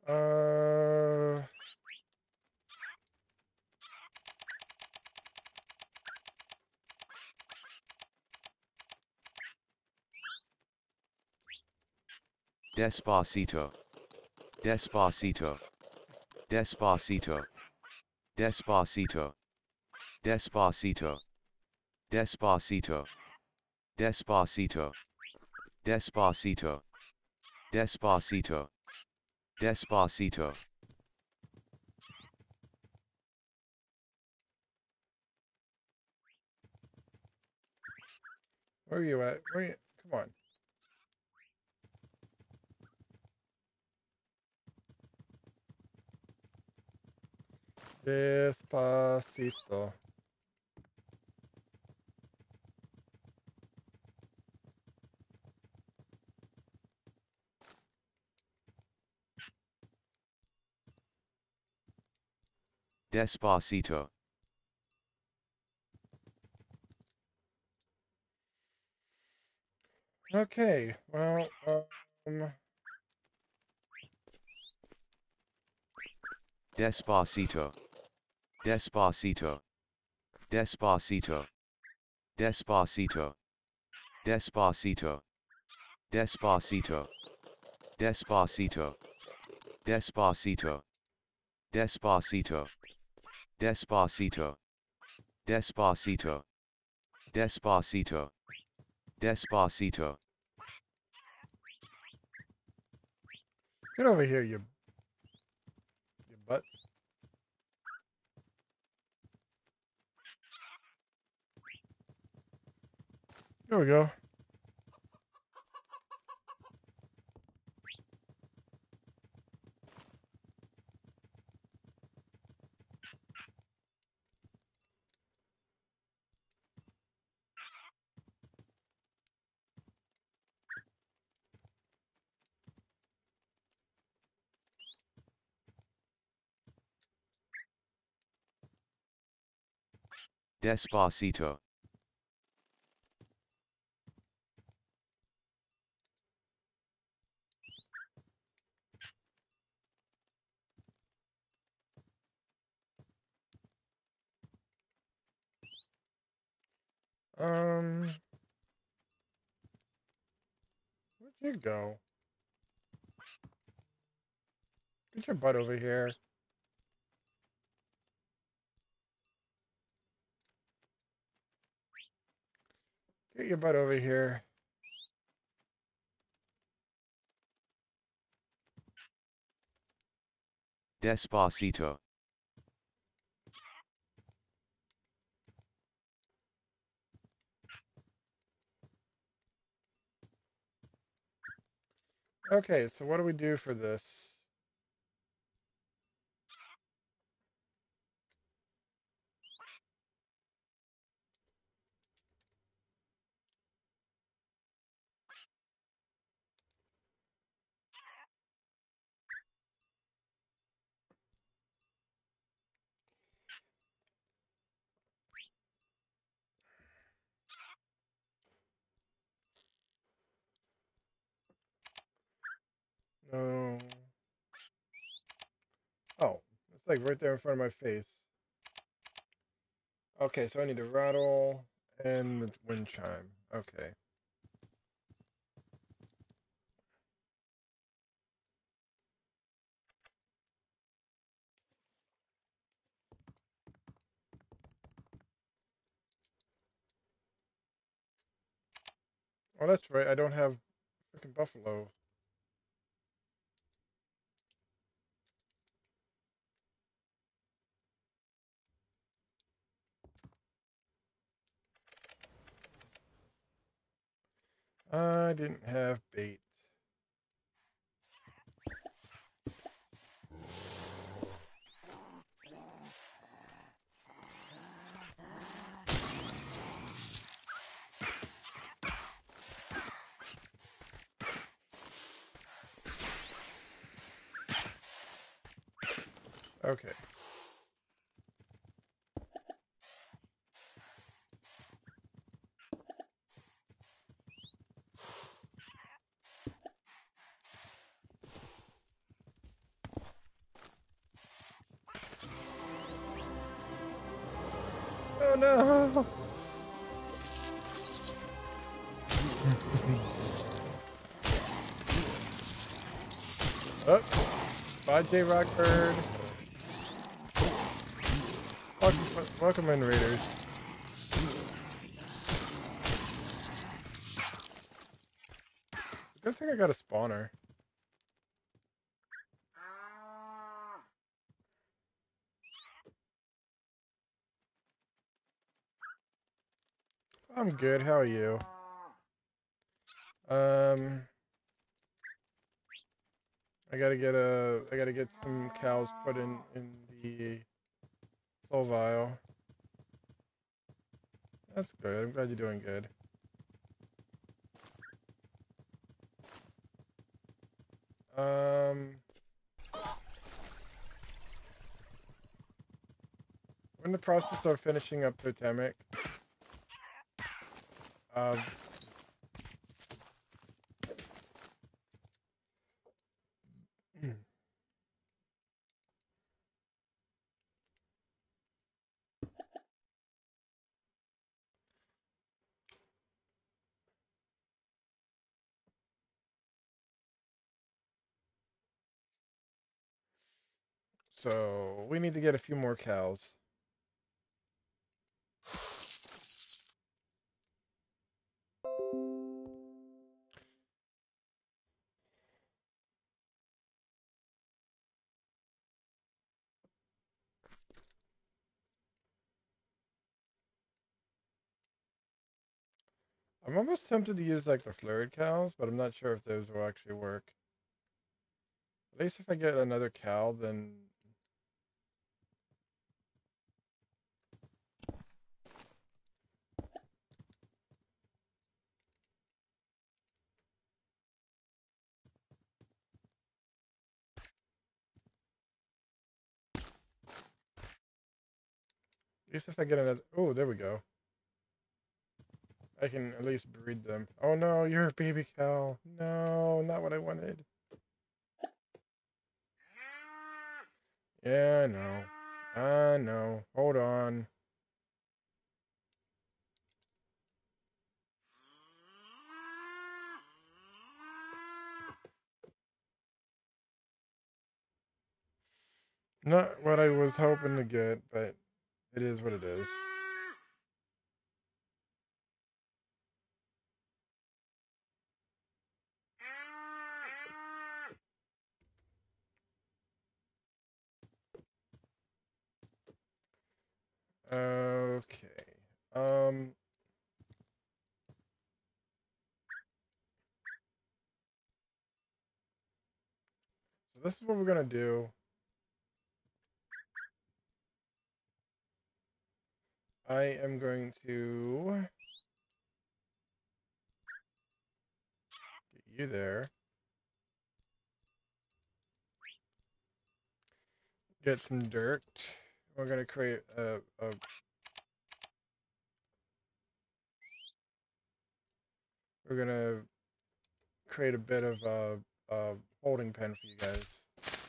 Uh. Despacito. Despacito. Despacito. Despacito. Despacito. Despacito. Despacito. Despacito. Despacito. Despacito. Where are you at? Where are you? Come on. Despacito. Despacito. Okay, well, um, Despacito. Despacito. Despacito. Despacito. Despacito. Despacito. Despacito. Despacito. Despacito. Despacito. Despacito. Despacito. Despacito. get over here, you, you butt. There we go. Despacito. Um, where'd you go? Get your butt over here. Get your butt over here. Despacito. Okay, so what do we do for this? No. Oh, it's like right there in front of my face. Okay, so I need to rattle and the wind chime. Okay. Oh, that's right. I don't have freaking buffalo. I didn't have bait. Okay. no! Oh, bye, J Rockbird. Welcome, welcome in, Raiders. Good thing I got a spawner. I'm good. How are you? Um, I gotta get a. I gotta get some cows put in in the soul vial. That's good. I'm glad you're doing good. Um, we're in the process of finishing up Totemic. Um. So we need to get a few more cows. I'm almost tempted to use like the fluid cows, but I'm not sure if those will actually work. At least if I get another cow, then at least if I get another. Oh, there we go. I can at least breed them. Oh no, you're a baby cow. No, not what I wanted. Yeah, I know. I know. Hold on. Not what I was hoping to get, but it is what it is. Okay. Um. So this is what we're gonna do. I am going to get you there. Get some dirt. We're gonna create a, a we're gonna create a bit of a, a holding pen for you guys.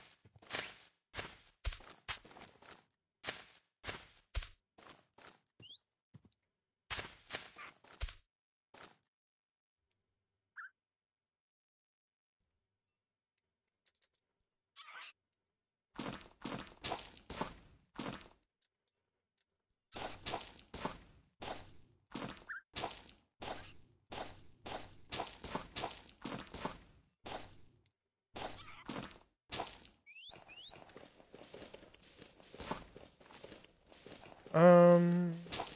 Um.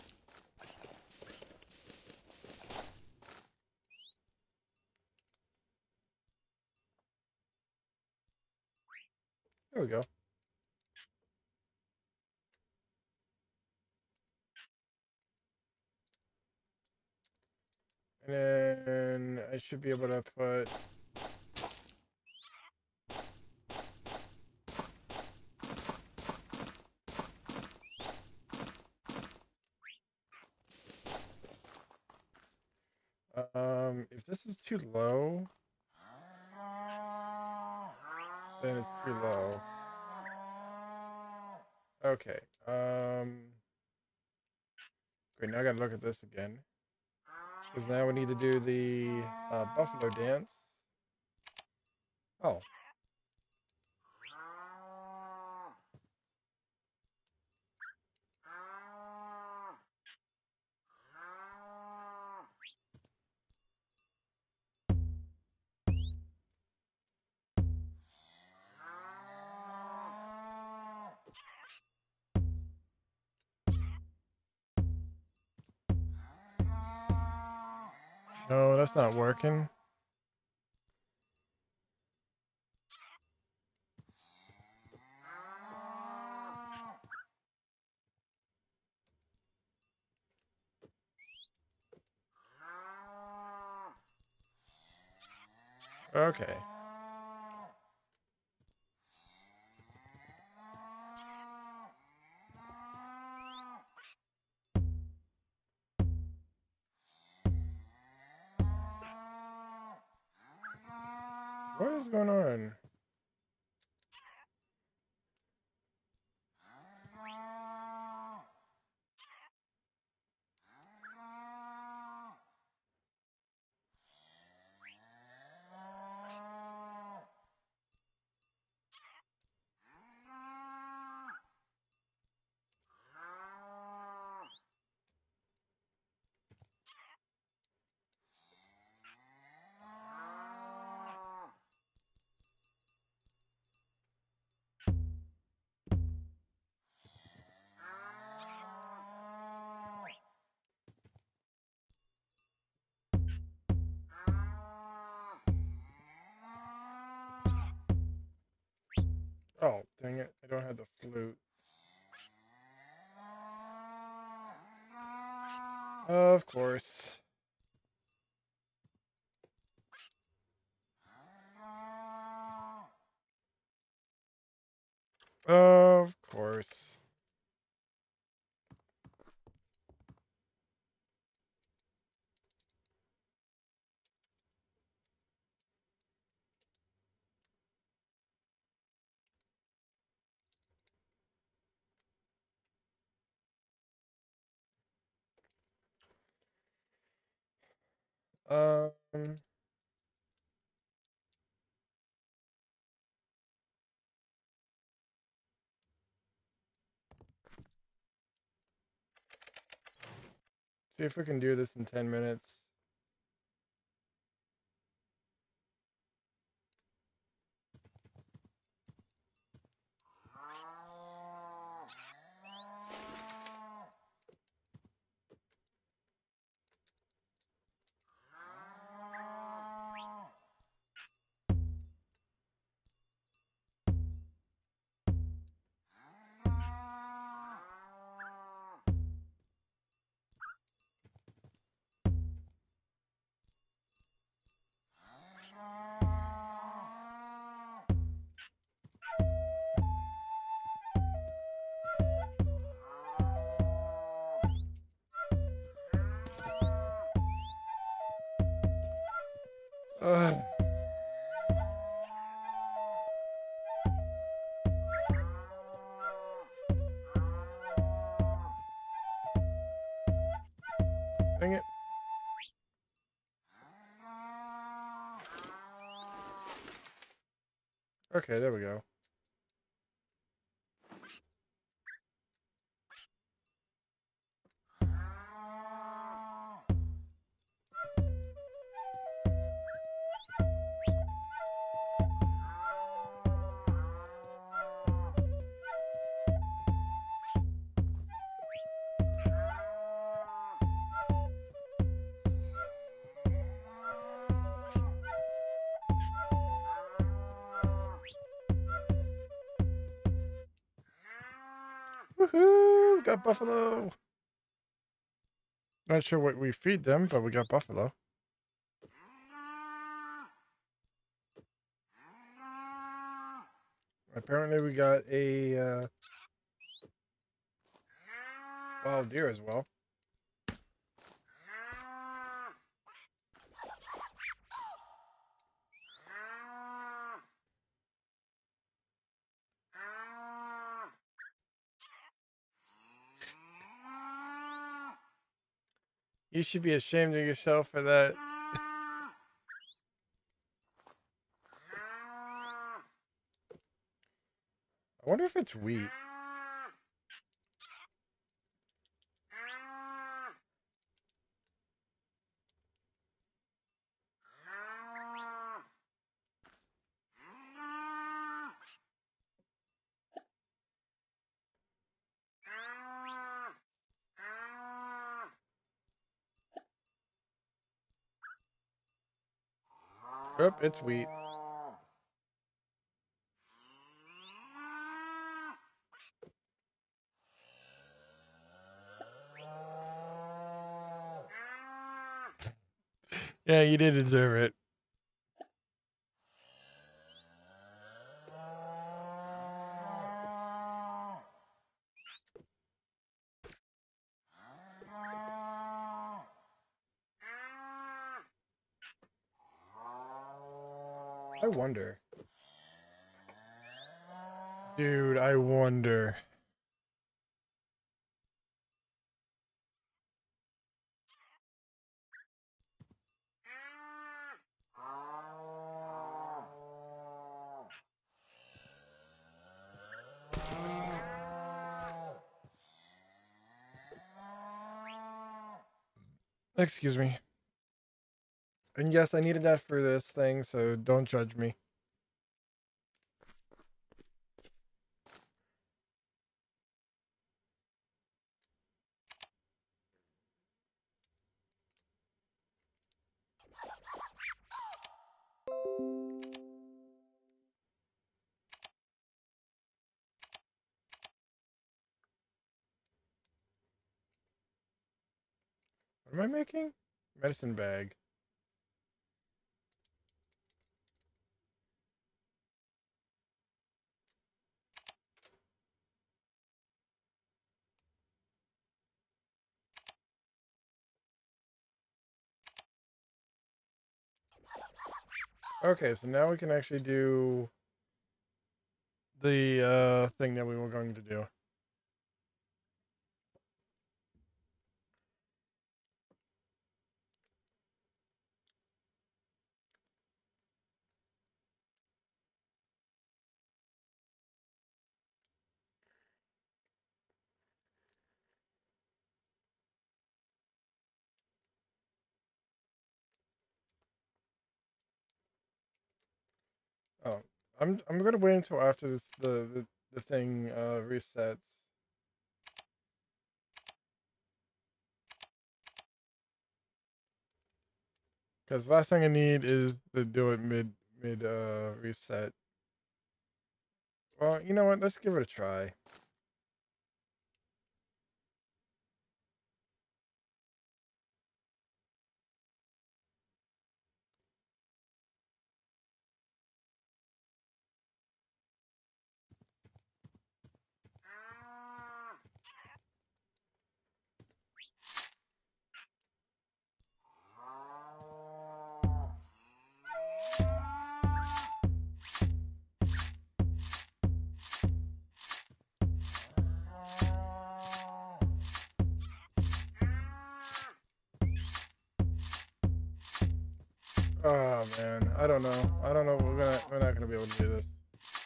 There we go. And then I should be able to put um if this is too low, then it's too low. Okay. Um Wait, now I gotta look at this again. Because now we need to do the uh, buffalo dance. Oh. No, that's not working. Okay. What is going on? Oh, dang it. I don't have the flute. Of course. Of course. Um, see if we can do this in ten minutes. Ugh. Dang it. Okay, there we go. Woohoo! Got buffalo. Not sure what we feed them, but we got buffalo. Apparently we got a uh, wild deer as well. You should be ashamed of yourself for that. I wonder if it's wheat. Oop, it's wheat. Yeah, you did deserve it. I wonder. Dude, I wonder. Excuse me. And yes, I needed that for this thing, so don't judge me. What am I making? Medicine bag. Okay, so now we can actually do the uh, thing that we were going to do. Oh, I'm I'm gonna wait until after this the the, the thing uh, resets. Because last thing I need is to do it mid mid uh reset. Well, you know what? Let's give it a try. Oh man, I don't know. I don't know. We're gonna we're not gonna be able to do this.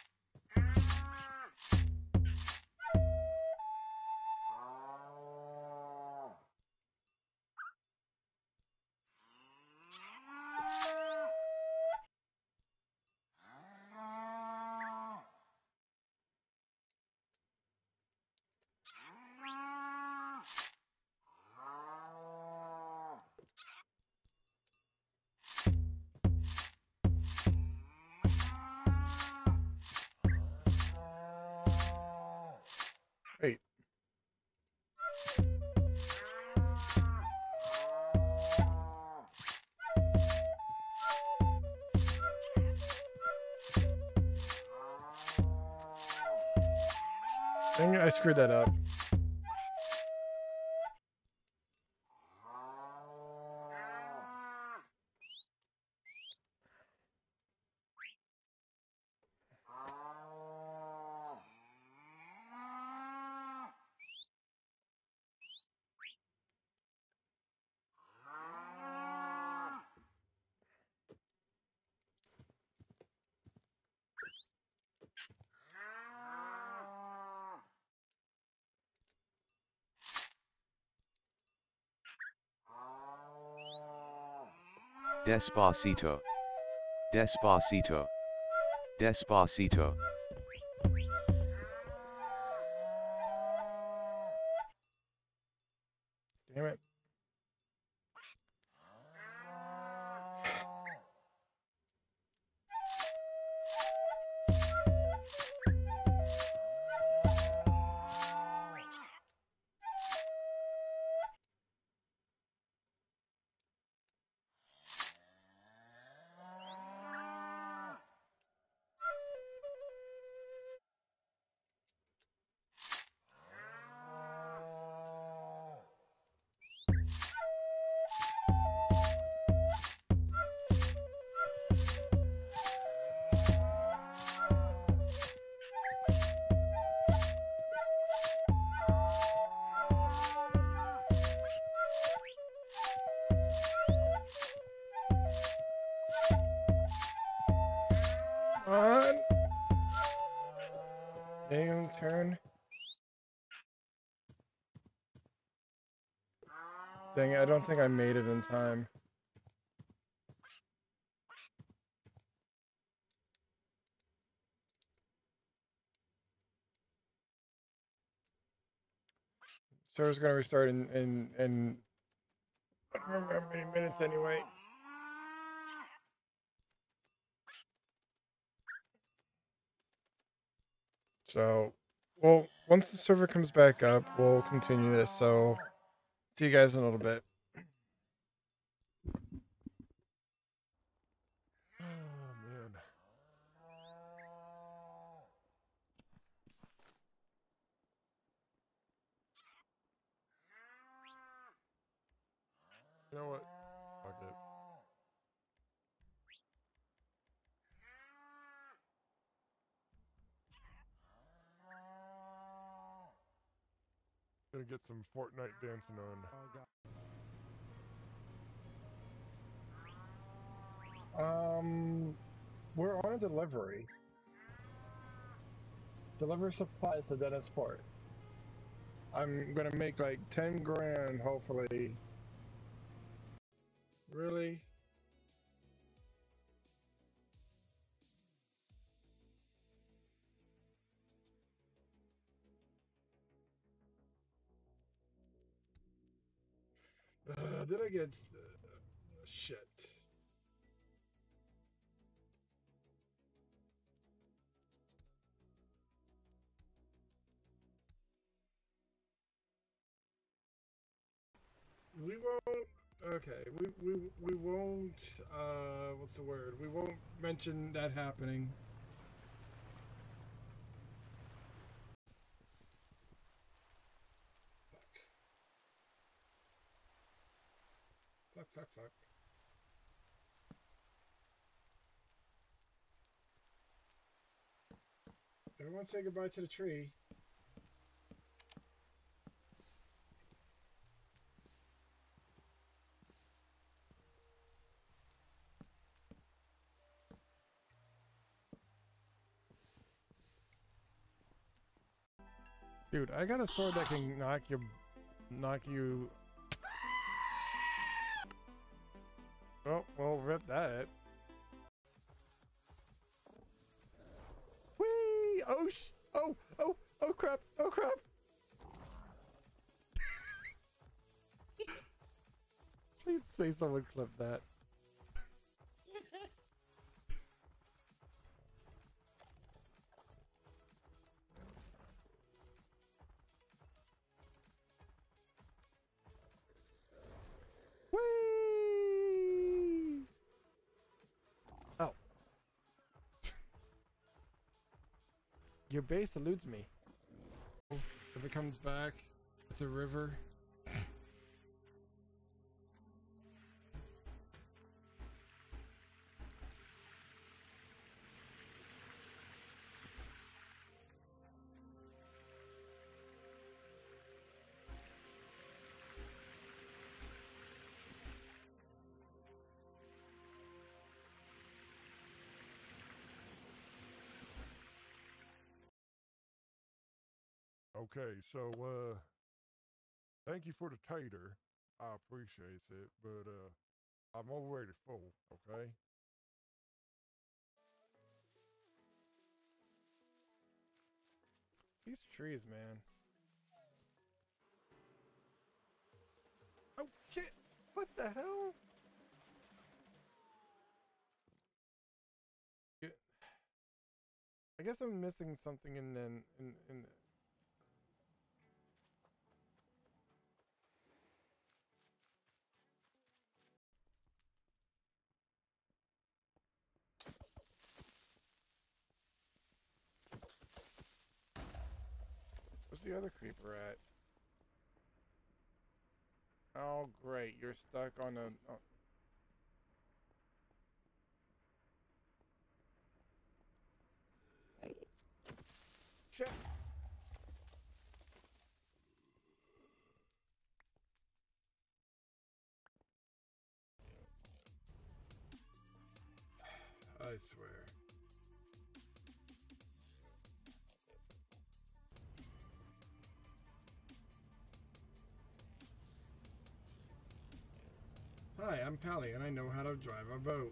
Wait. Dang it, I screwed that up. Despacito. Despacito. Despacito. Damn it. On. Damn turn. Dang it, I don't think I made it in time. Server's gonna restart in in in I don't remember how many minutes anyway. So, well, once the server comes back up, we'll continue this. So, see you guys in a little bit. Oh, man. You know what? Fuck it. Gonna get some Fortnite dancing on. Um, we're on a delivery. Deliver supplies to Dennisport. I'm gonna make like ten grand, hopefully. Really? Uh, did I get uh, shit? We won't. Okay, we we we won't. Uh, what's the word? We won't mention that happening. Fuck. Fuck. Fuck. Fuck. Everyone say goodbye to the tree. Dude, I got a sword that can knock you, knock you. Oh, well, rip that. Whee! Oh, sh! Oh, oh, oh, crap! Oh, crap! Please say someone clip that. Whee! Oh. Your base eludes me. If it comes back, it's a river. Okay, so, uh, thank you for the tater. I appreciate it, but, uh, I'm already full, okay? These trees, man. Oh shit! What the hell? Yeah. I guess I'm missing something in then in in. Where's the other creeper at? Oh great, you're stuck on a. Oh. Shit! I swear. Hi, I'm Pally, and I know how to drive a boat.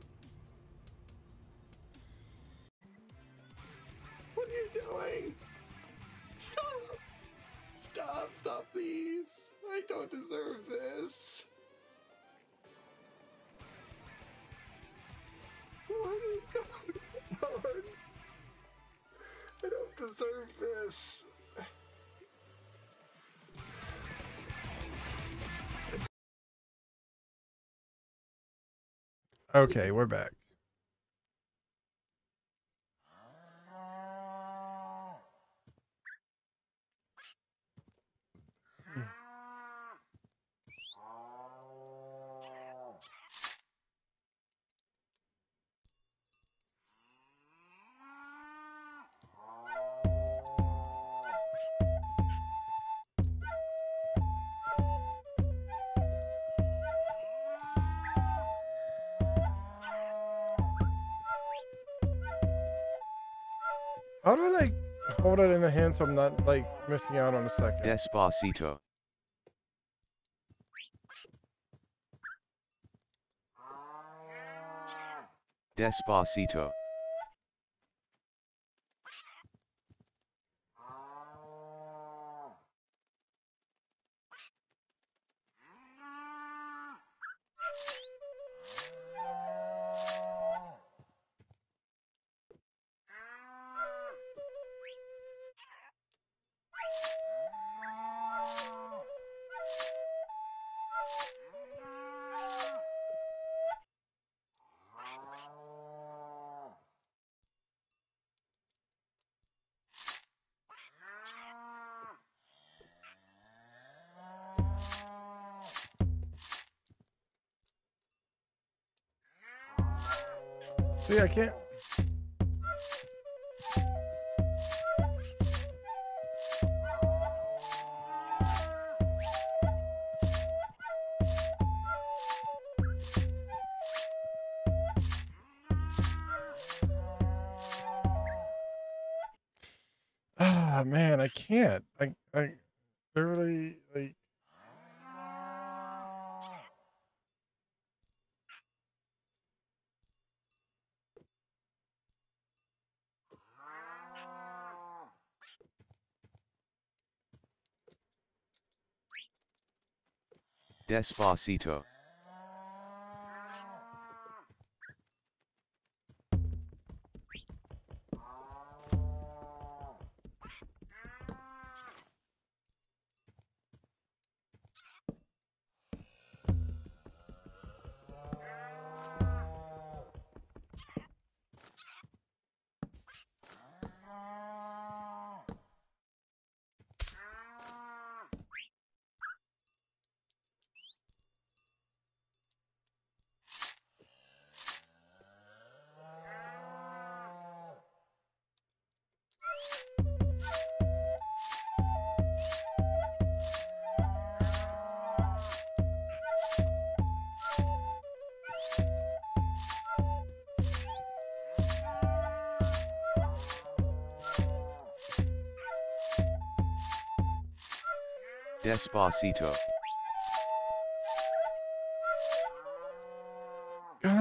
What are you doing? Stop! Stop, stop, please. I don't deserve this. What is going on? I don't deserve this. Okay, we're back. How do I hold it in the hand so I'm not like missing out on a second? Despacito. Despacito. See, I can't. Ah, man, I can't. I, I literally, like. Despacito. Despacito.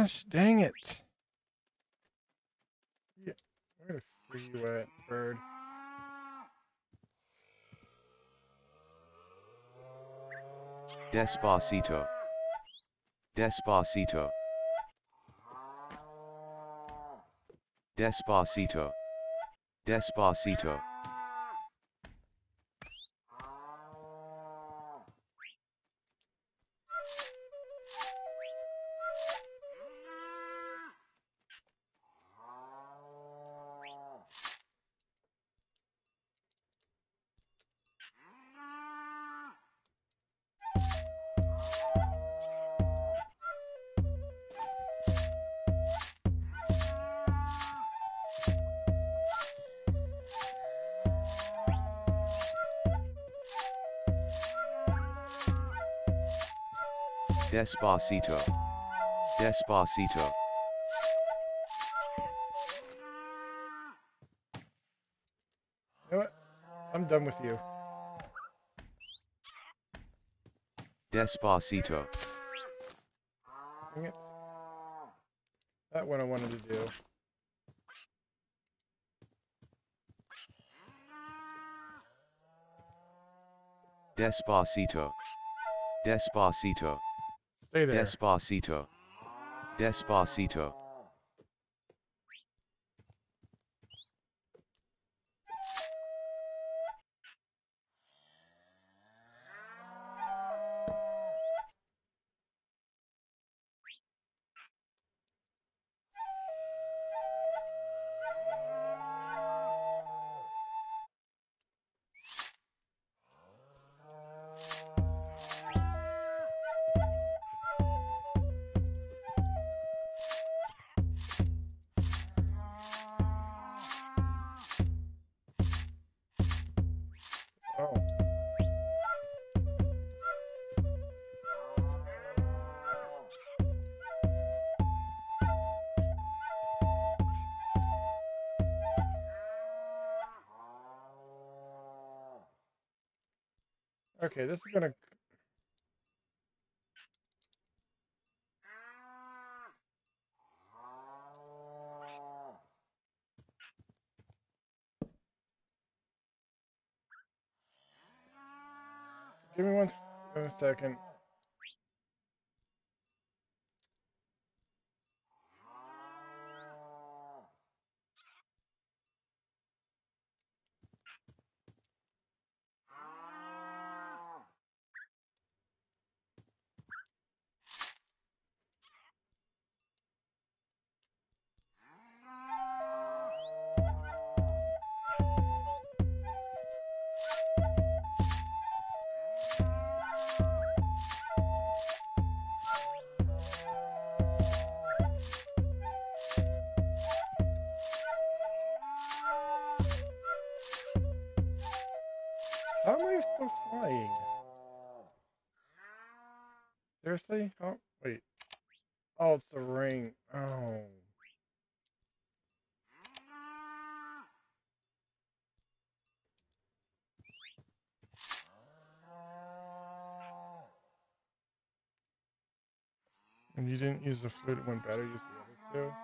Gosh, dang it. Yeah, where the free you at, bird? Despacito. Despacito. Despacito. Despacito. Despacito. Despacito. You know what? I'm done with you. Despacito. Dang it. That's what I wanted to do. Despacito. Despacito. Stay there. Despacito. Despacito. Oh. Okay, this is gonna. Give me one, s- one second. How am I still flying? Seriously? Oh, wait. Oh, it's the ring. Oh. And you didn't use the flute, it went better. Use the other two.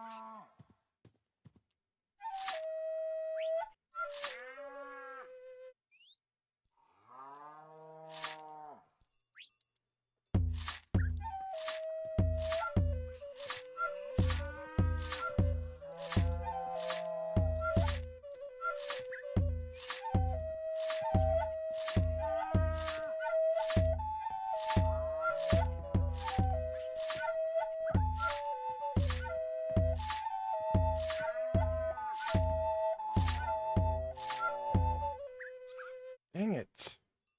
Dang it.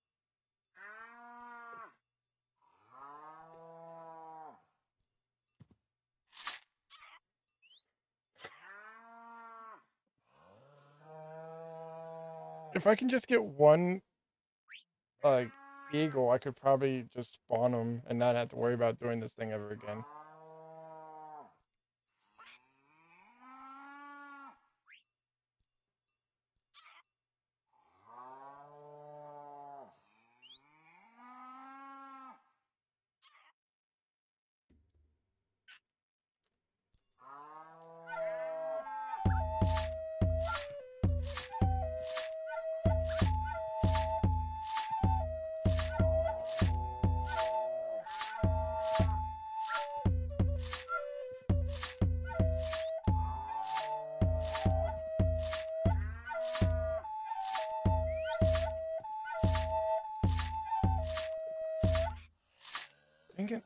If I can just get one, like, eagle, I could probably just spawn them and not have to worry about doing this thing ever again. Dang it.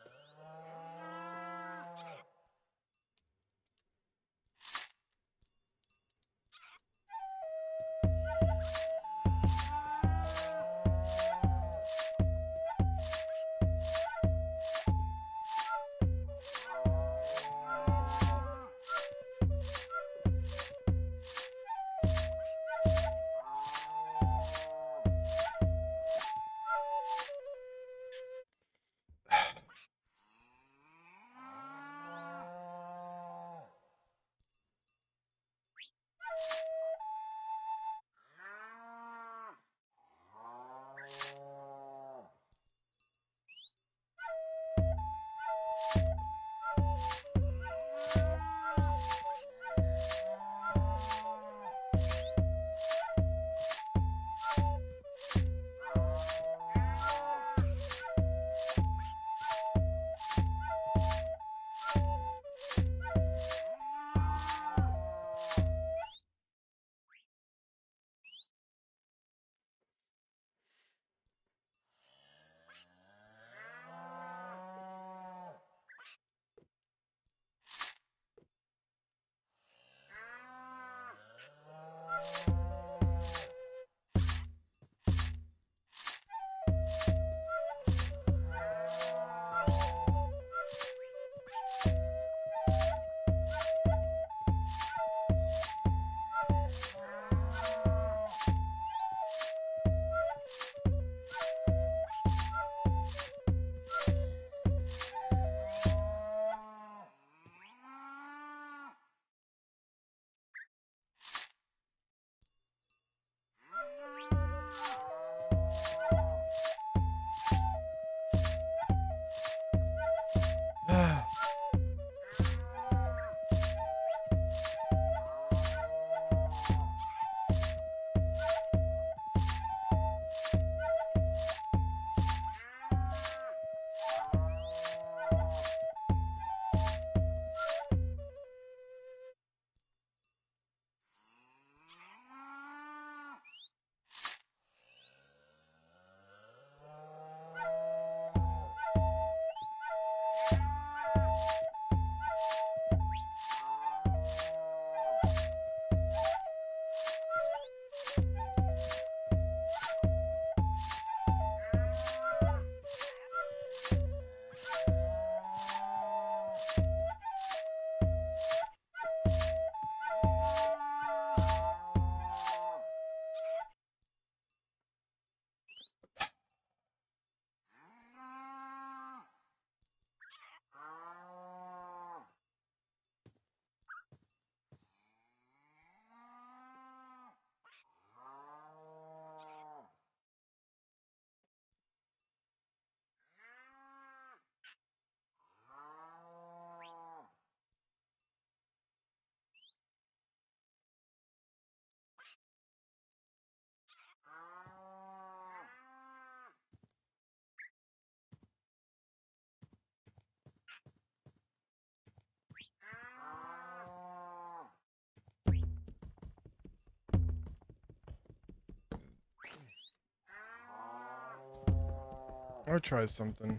Or try something.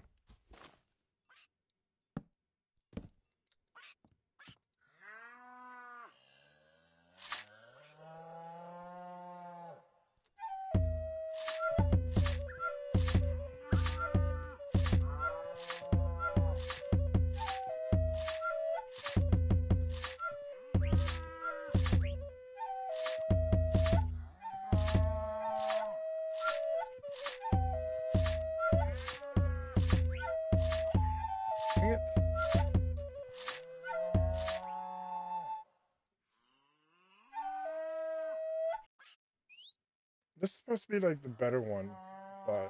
Dang it. This is supposed to be like the better one, but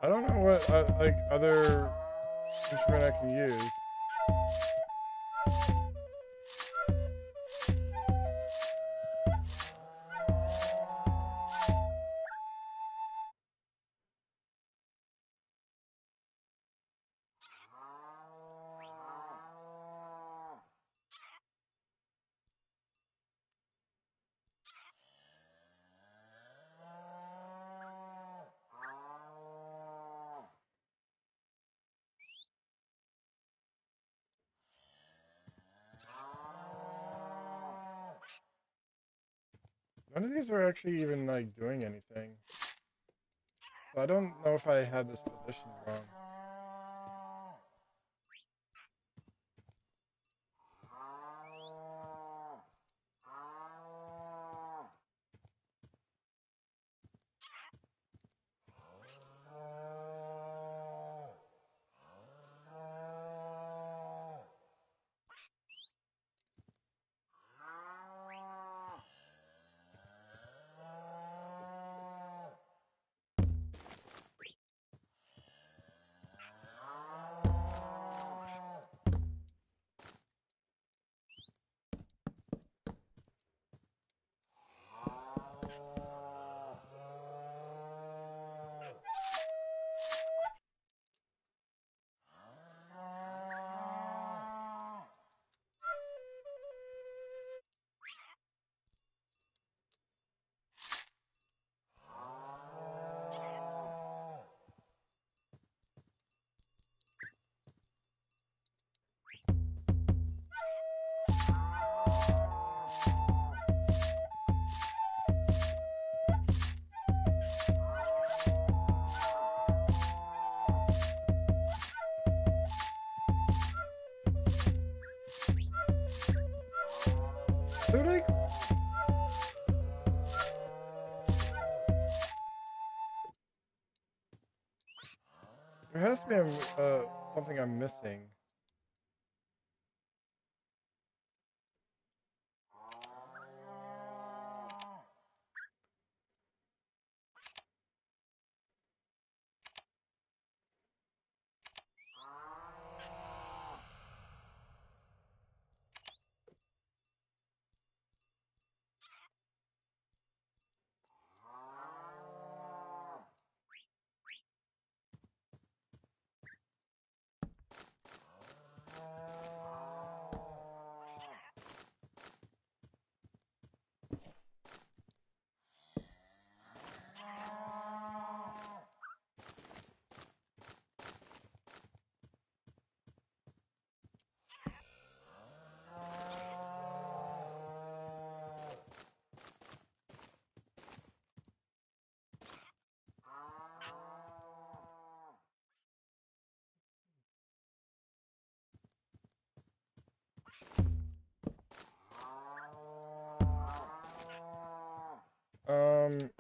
I don't know what uh, like other instrument I can use. None of these are actually even like doing anything. So I don't know if I had this position wrong. They're like there has to be a, uh, something I'm missing. Um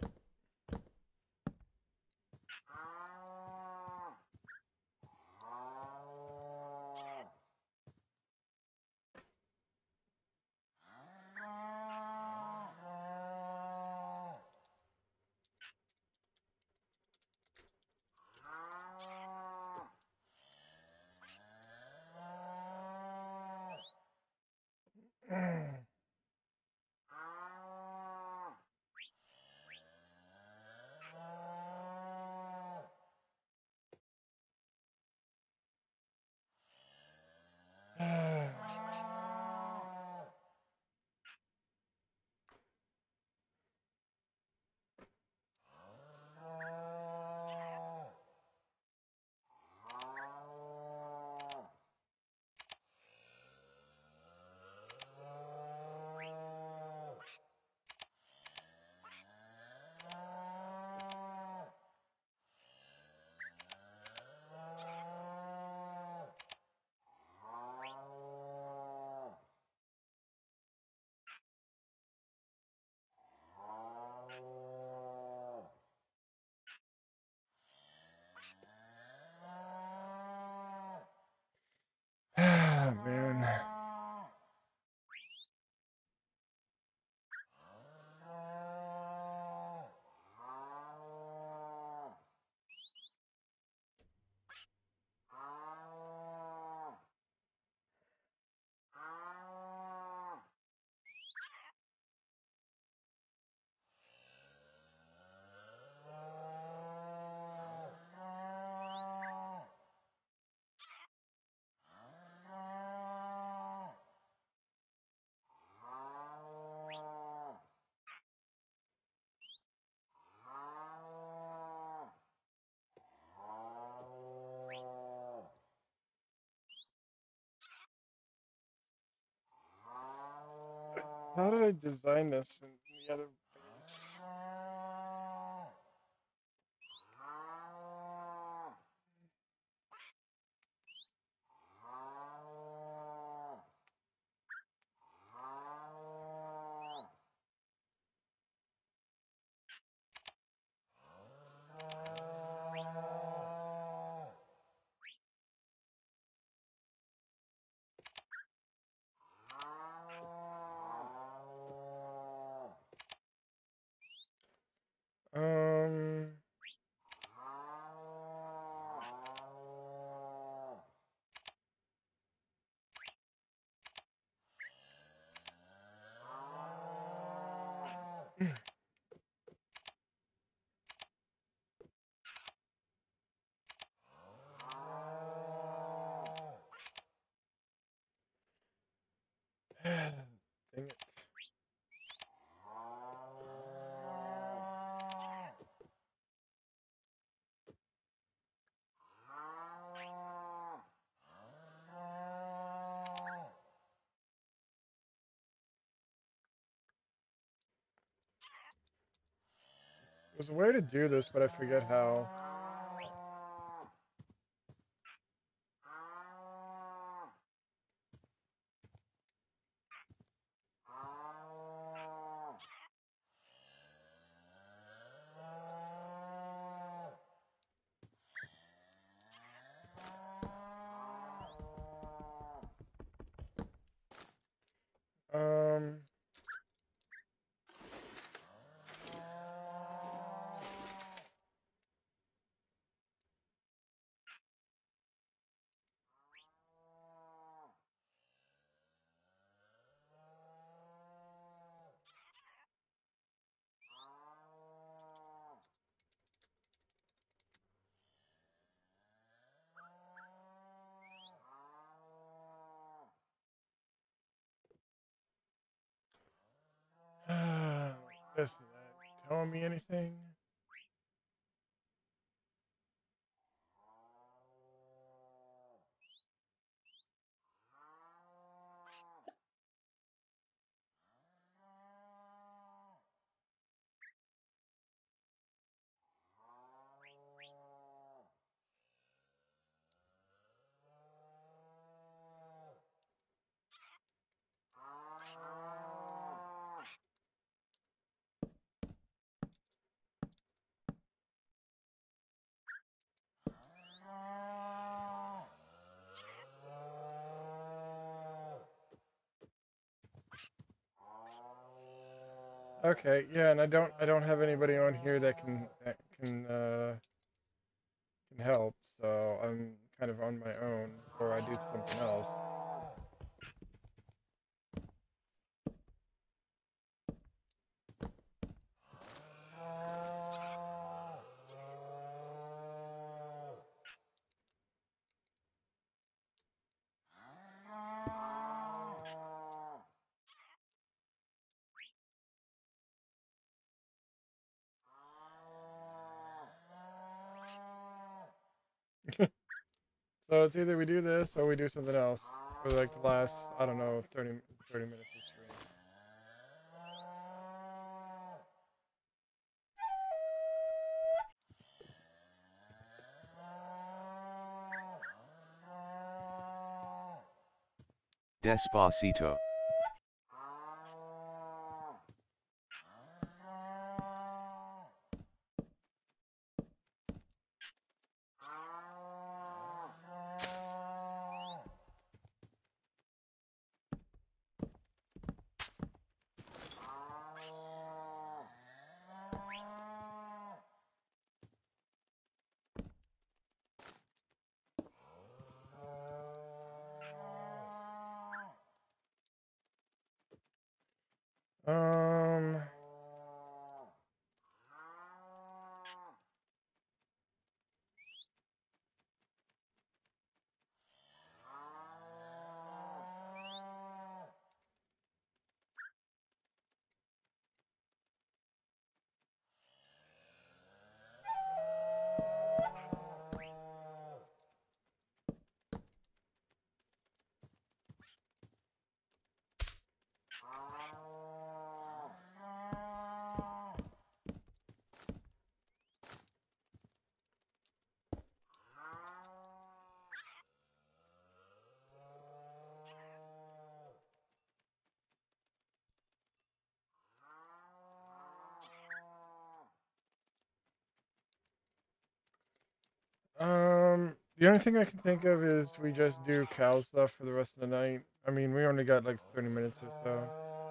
How did I design this in the other base? Um. Dang it. There's a way to do this, but I forget how. Um. This is that telling me anything? Okay, yeah, and I don't I don't have anybody on here that can that can uh can help, so I'm kind of on my own, or I do something else. So it's either we do this or we do something else for like the last, I don't know, thirty, thirty minutes of stream. Despacito. The only thing I can think of is we just do cow stuff for the rest of the night. I mean, we only got like thirty minutes or so.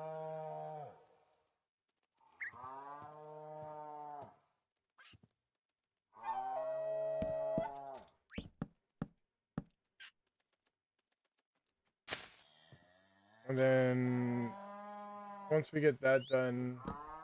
And then once we get that done,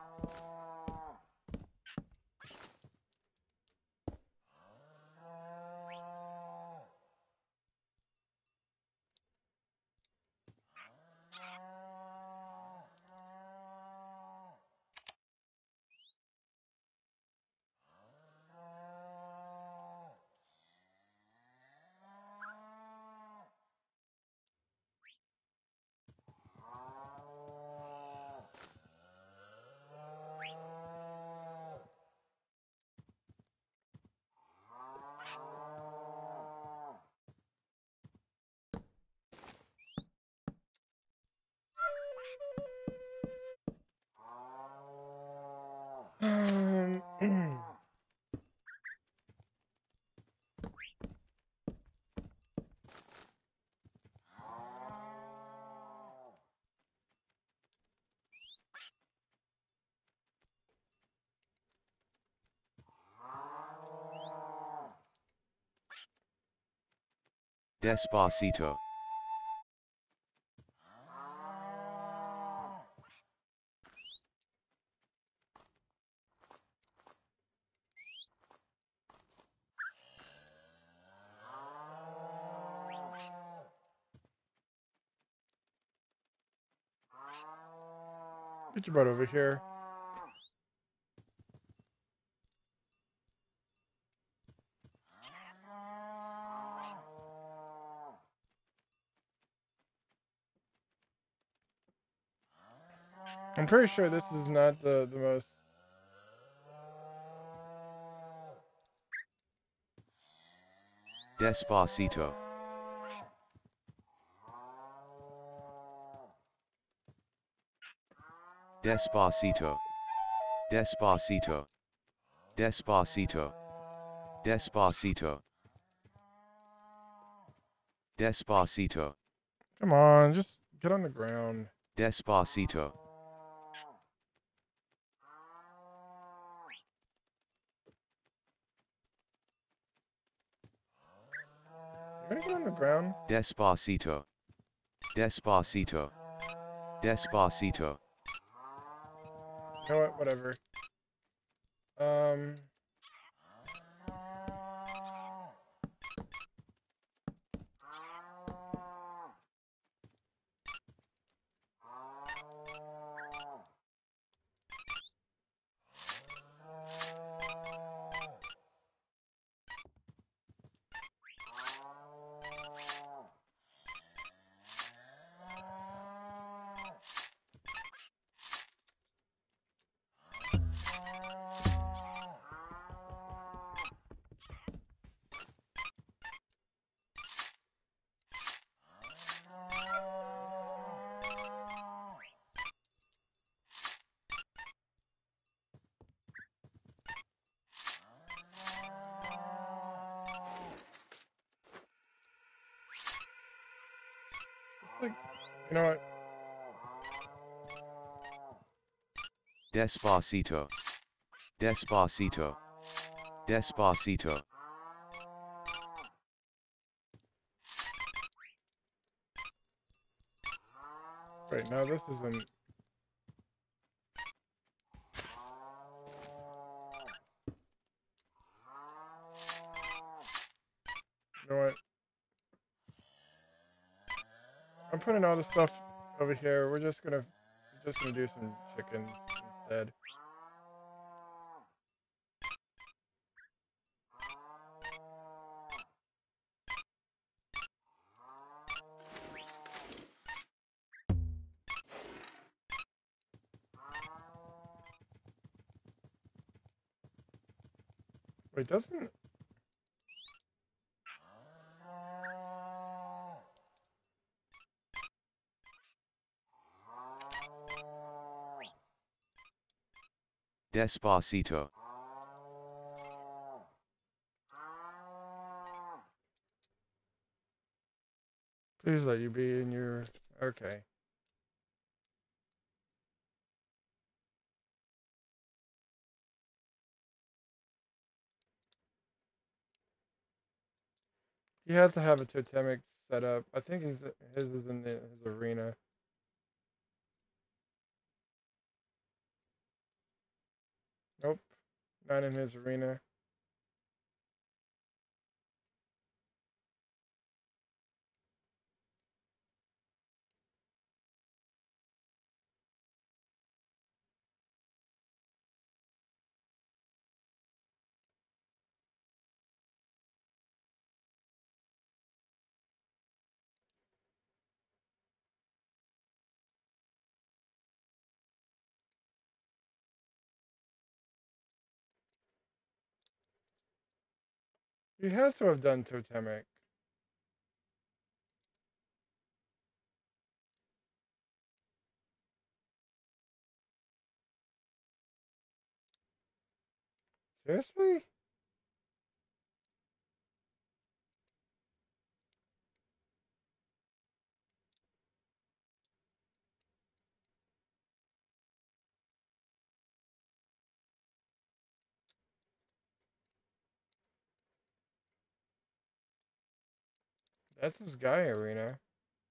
um, Despacito. get your butt over here. I'm pretty sure this is not the, the most... Despacito. Despacito. Despacito. Despacito. Despacito. Despacito. Come on, just get on the ground. Despacito. You gonna get on the ground? Despacito. Despacito. Despacito. You know what? Whatever. Um... Like, you know what? Despacito. Despacito. Despacito. Wait, no, this isn't... You know what? I'm putting all the stuff over here. We're just gonna, we're just gonna do some chickens instead. Wait, doesn't... Despacito. Please let you be in your... Okay. He has to have a totemic set up. I think he's, his is in the, his arena. Nope. Not in his arena. He has to have done totemic. Seriously? That's his guy arena.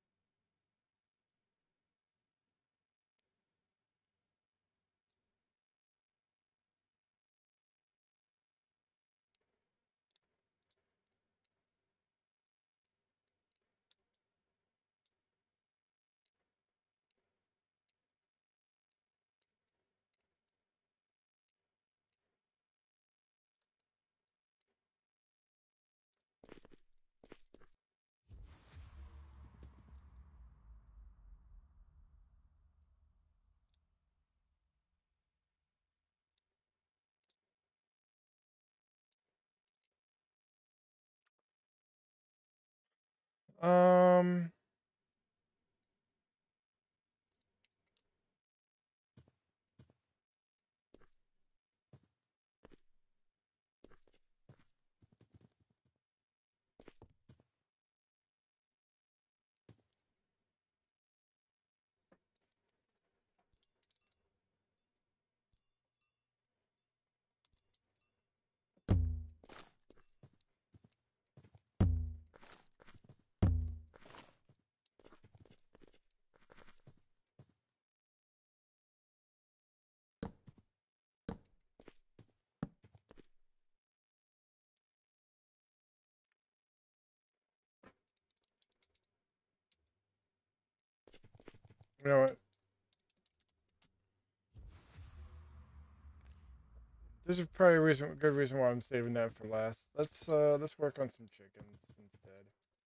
Um... You know what? There's probably a reason, good reason why I'm saving that for last. Let's uh, let's work on some chickens instead.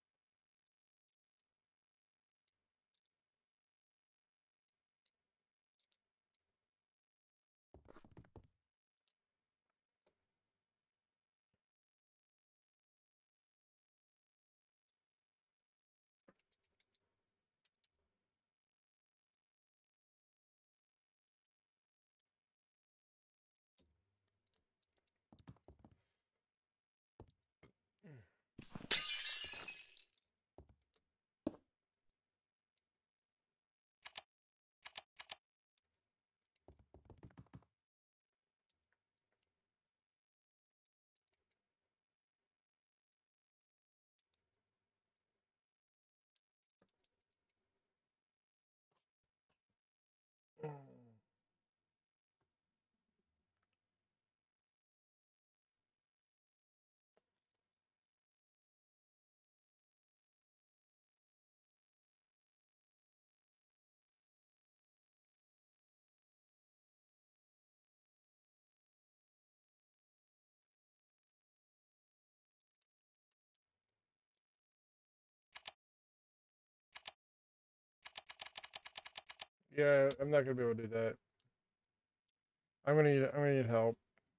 Yeah, I'm not gonna be able to do that. I'm gonna need I'm gonna need help.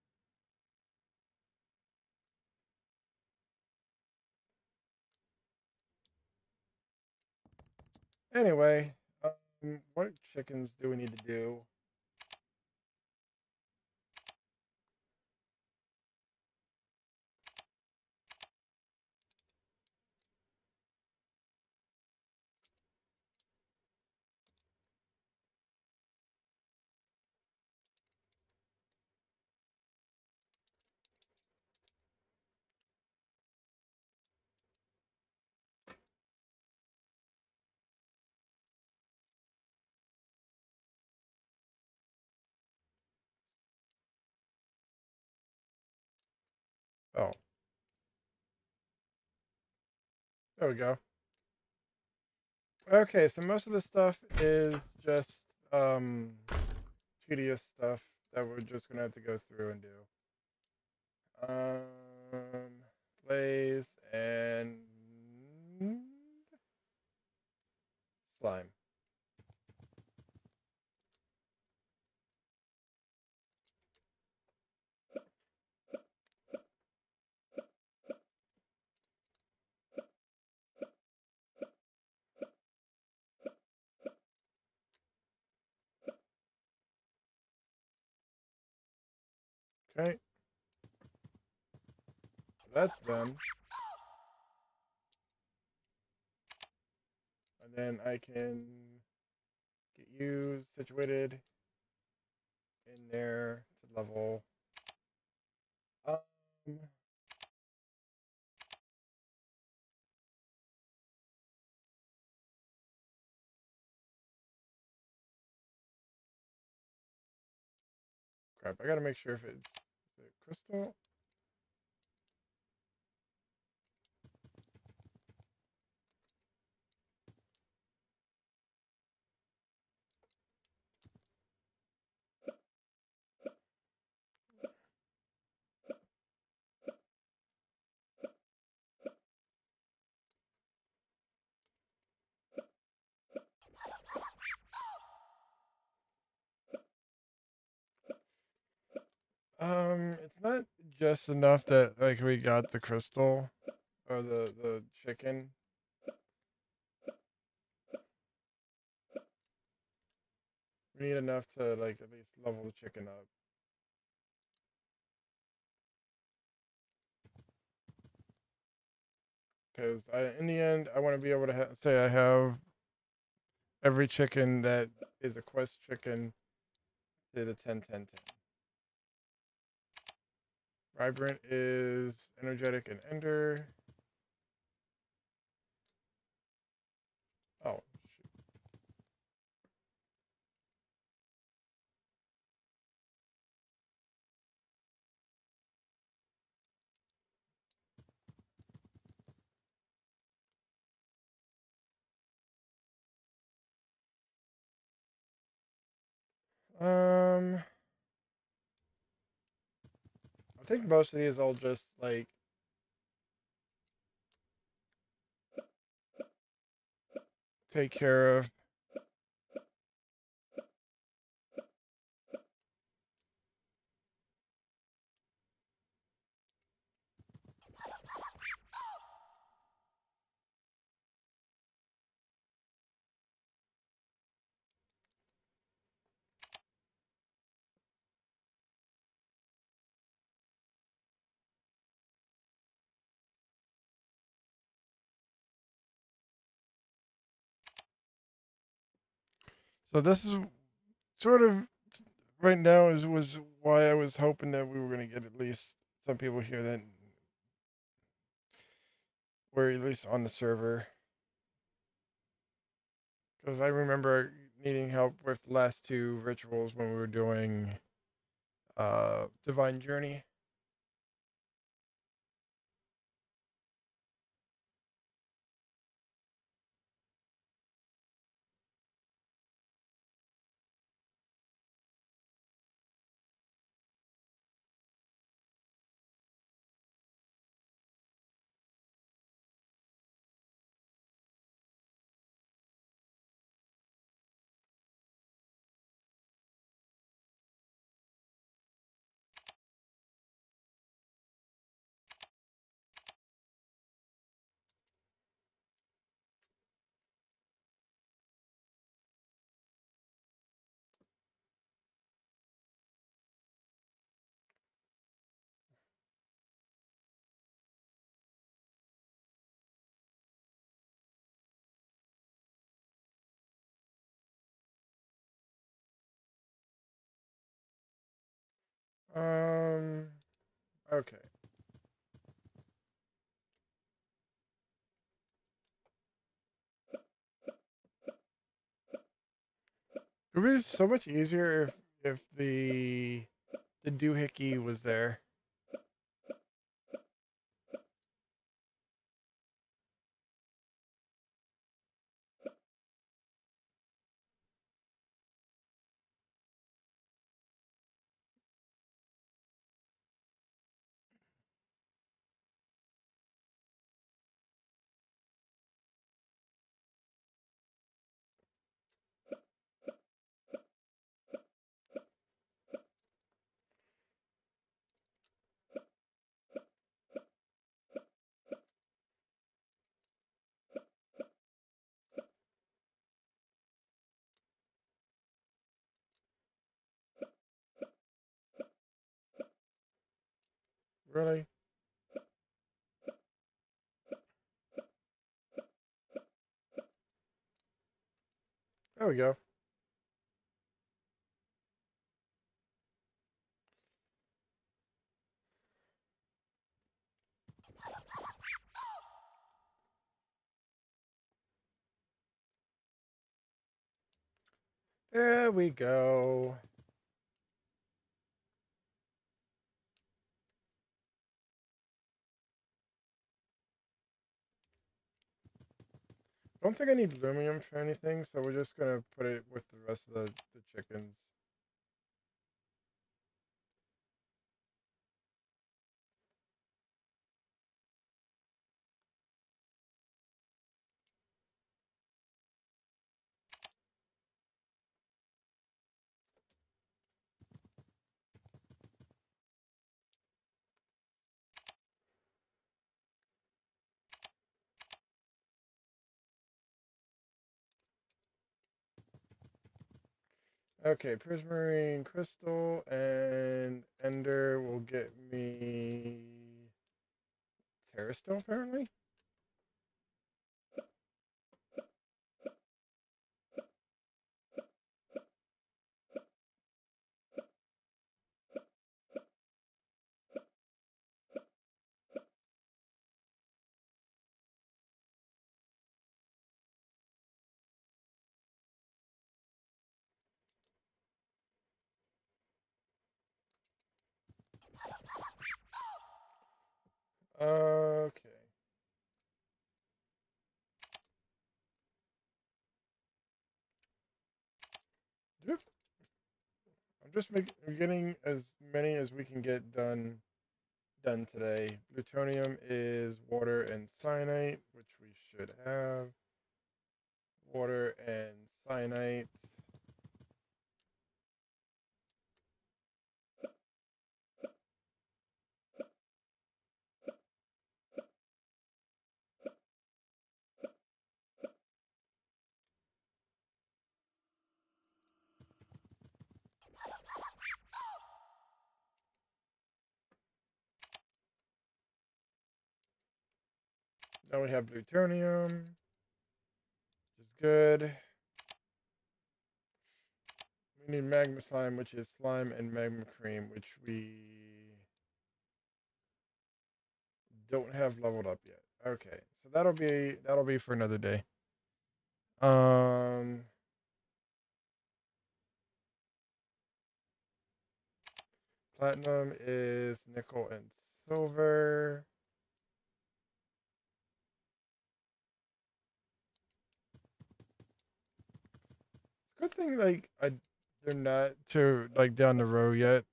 Anyway, um, what chickens do we need to do? Oh. There we go. Okay, so most of the stuff is just um, tedious stuff that we're just gonna have to go through and do. Um, blaze and slime. Okay. That's done. And then I can get you situated in there to level. Um, crap, I gotta make sure if it's is it crystal. Um, it's not just enough that like we got the crystal or the the chicken. We need enough to like at least level the chicken up. Because I, in the end, I want to be able to ha- say I have every chicken that is a quest chicken to the ten ten ten. Vibrant is energetic and ender. Oh, shoot. Um, I think most of these I'll just like take care of. So this is sort of right now is was why I was hoping that we were gonna get at least some people here that were at least on the server. Because I remember needing help with the last two rituals when we were doing uh, Divine Journey. Um. Okay. It would be so much easier if if the the doohickey was there. Really? There we go. There we go. I don't think I need aluminum for anything, so we're just gonna put it with the rest of the, the chickens. Okay, prismarine crystal and ender will get me terrastone apparently. Okay. Yep. I'm just making, getting as many as we can get done done today. Plutonium is water and cyanite, which we should have. Water and cyanite. Now we have plutonium, which is good. We need magma slime, which is slime and magma cream, which we don't have leveled up yet. Okay, so that'll be that'll be for another day. Um, platinum is nickel and silver. Good thing, like I, they're not too like down the road yet.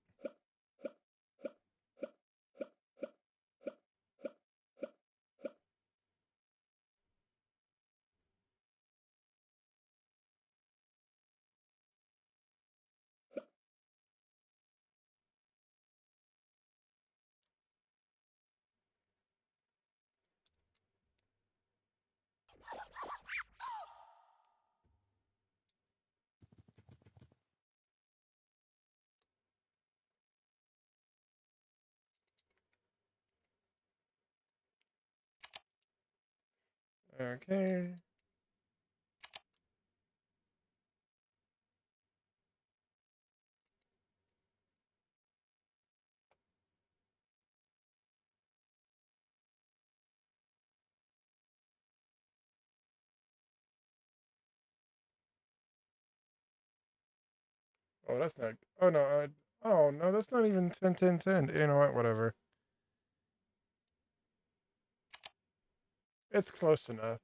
Okay. Oh, that's not. Oh no. I, oh no, that's not even ten, ten, ten. You know what? Whatever. It's close enough.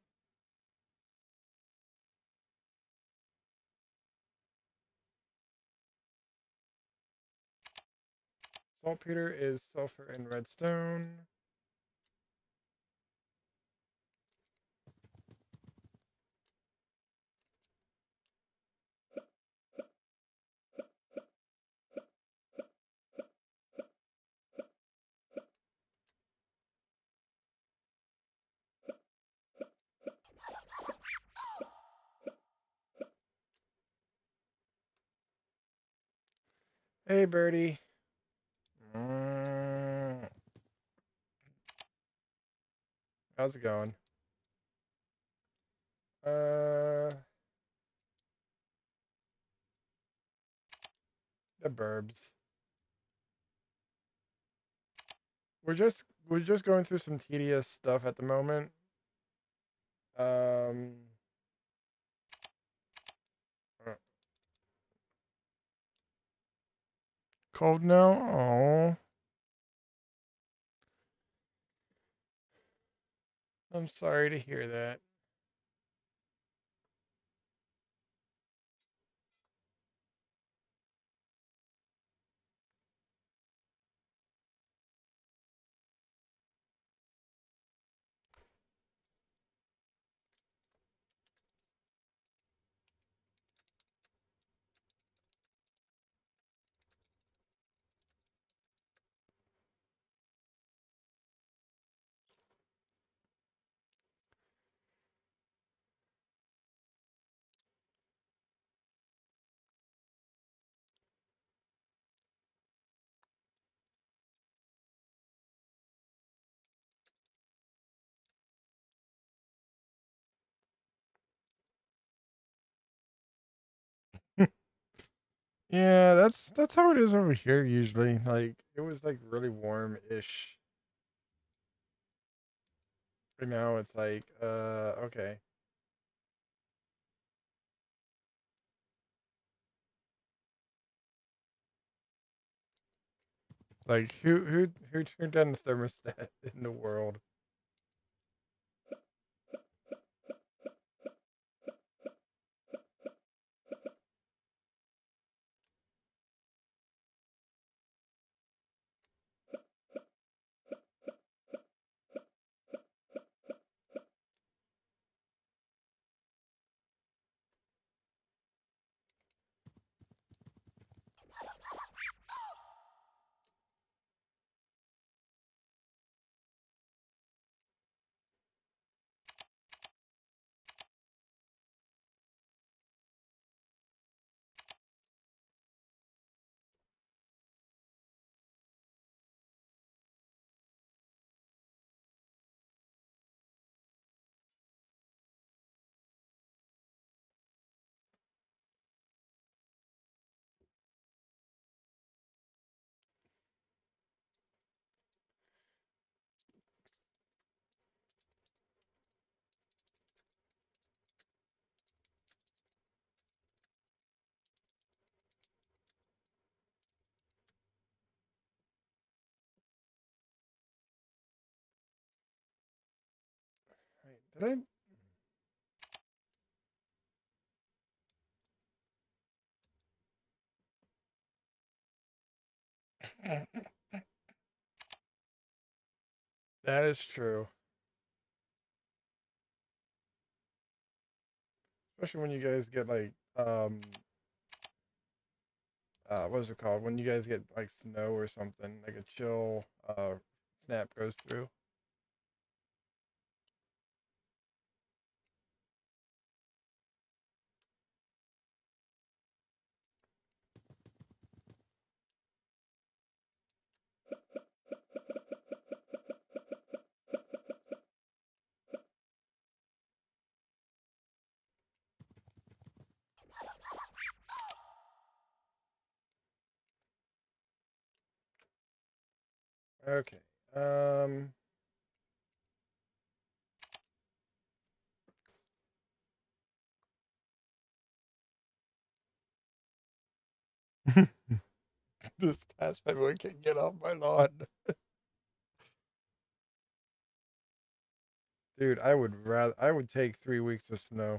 Saltpeter is sulfur and redstone. Hey, birdie. Mm. How's it going? Uh, the burbs. We're just we're just going through some tedious stuff at the moment. Um, uh, cold now. Oh, I'm sorry to hear that. Yeah, that's that's how it is over here usually. Like it was like really warm-ish. Right now it's like, uh, okay. Like who who who turned down the thermostat in the world? Wait, did I? That is true. Especially when you guys get like um uh what is it called? When you guys get like snow or something, like a chill uh snap goes through. Okay. Um this past February can get off my lawn. Dude, I would rather I would take three weeks of snow.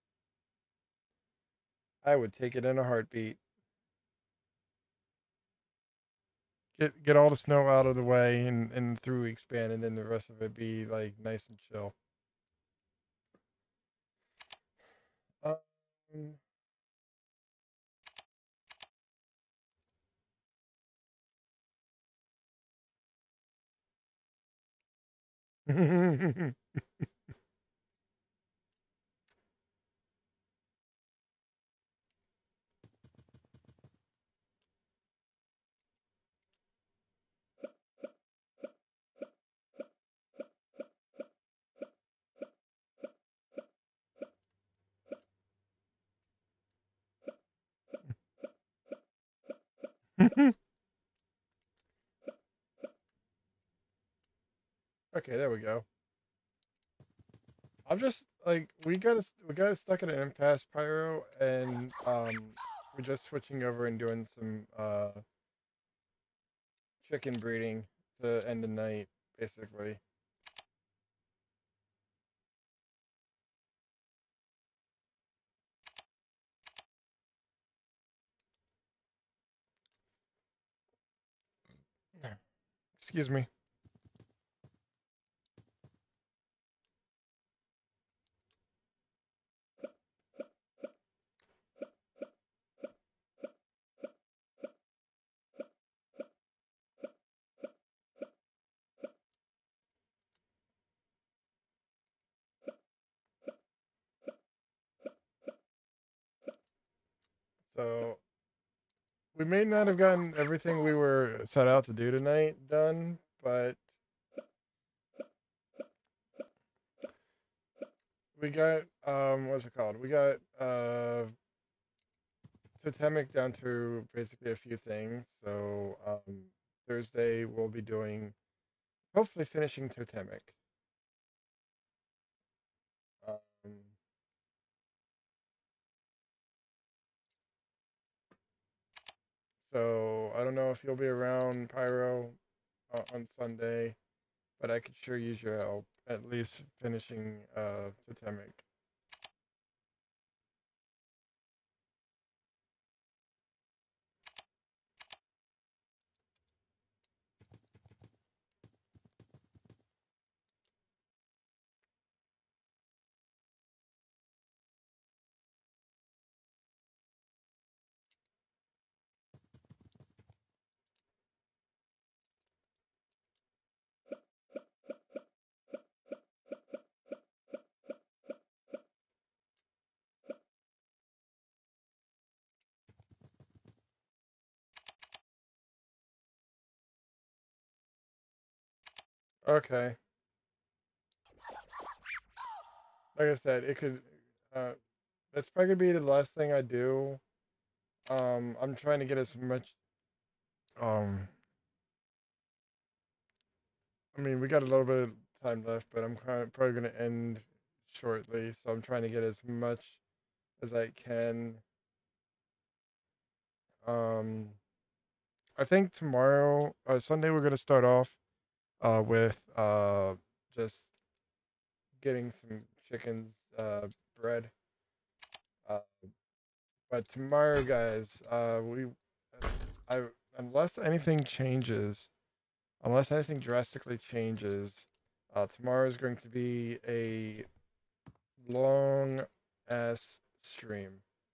I would take it in a heartbeat. Get get all the snow out of the way in in the three week span, and then the rest of it be like nice and chill. Um, Okay, there we go. I'm just like we got us we got us stuck at an impasse, Pyro, and um we're just switching over and doing some uh chicken breeding to end the night, basically. Excuse me. So we may not have gotten everything we were set out to do tonight done, but we got um what's it called? We got uh totemic down to basically a few things. So um Thursday we'll be doing hopefully finishing totemic. Um so I don't know if you'll be around, Pyro, uh, on Sunday, but I could sure use your help at least finishing uh totemic. Okay. Like I said, it could uh that's probably gonna be the last thing I do. Um I'm trying to get as much um I mean we got a little bit of time left, but I'm kind of probably gonna end shortly, so I'm trying to get as much as I can. Um I think tomorrow, uh Sunday we're gonna start off uh with uh just getting some chickens uh bread. Uh but tomorrow guys, uh we uh, I unless anything changes, unless anything drastically changes, uh, tomorrow is going to be a long ass stream.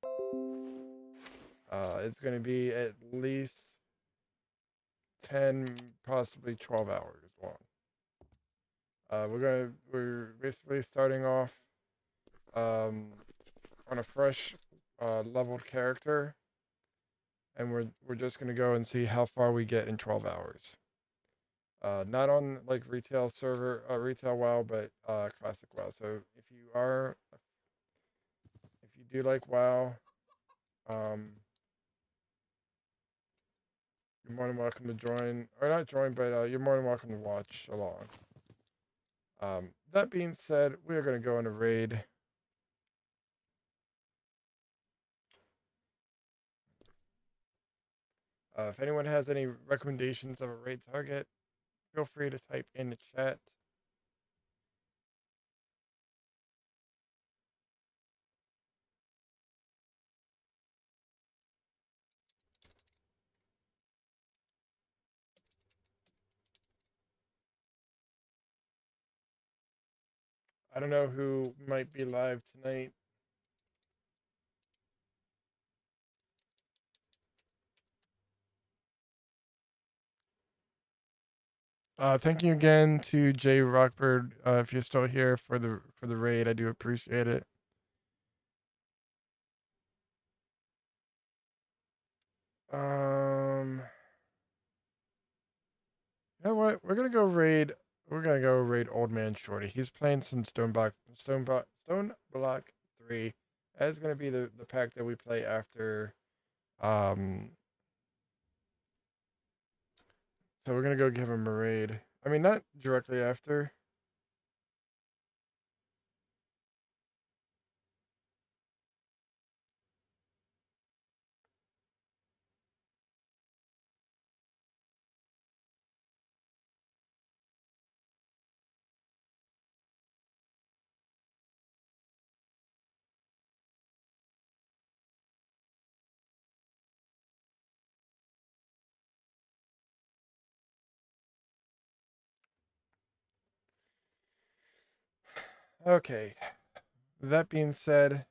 Uh, it's going to be at least ten, possibly twelve hours long. Uh, we're gonna we're basically starting off um, on a fresh uh, leveled character, and we're we're just gonna go and see how far we get in twelve hours. Uh, not on like retail server, uh, retail WoW, but uh, classic WoW. So if you are, if you do like WoW, um, you're more than welcome to join, or not join, but uh, you're more than welcome to watch along. Um, that being said, we are going to go on a raid. Uh, if anyone has any recommendations of a raid target, feel free to type in the chat. I don't know who might be live tonight. Uh, thank you again to Jay Rockbird. Uh, if you're still here for the for the raid, I do appreciate it. Um, you know what? We're gonna go raid. We're gonna go raid Old Man Shorty. He's playing some Stone Block, Stone Block, Stone Block Three. That is gonna be the the pack that we play after. Um, so we're gonna go give him a raid. I mean, not directly after. Okay. That being said,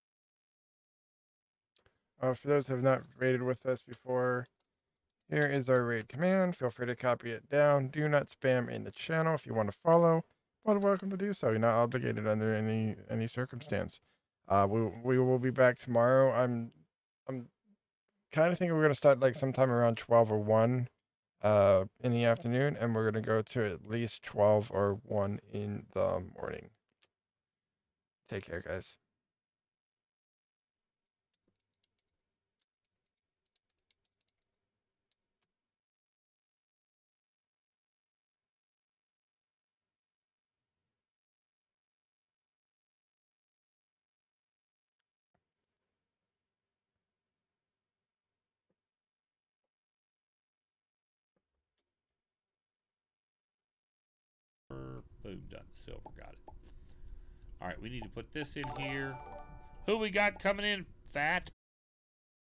uh, for those who have not raided with us before, here is our raid command. Feel free to copy it down. Do not spam in the channel. If you want to follow, well, welcome to do so. You're not obligated under any any circumstance. Uh, we we will be back tomorrow. I'm I'm kind of thinking we're gonna start like sometime around twelve or one, uh, in the afternoon, and we're gonna go to at least twelve or one in the morning. Take care, guys. Boom, done. Silver, got it. All right, we need to put this in here. Who we got coming in? Fat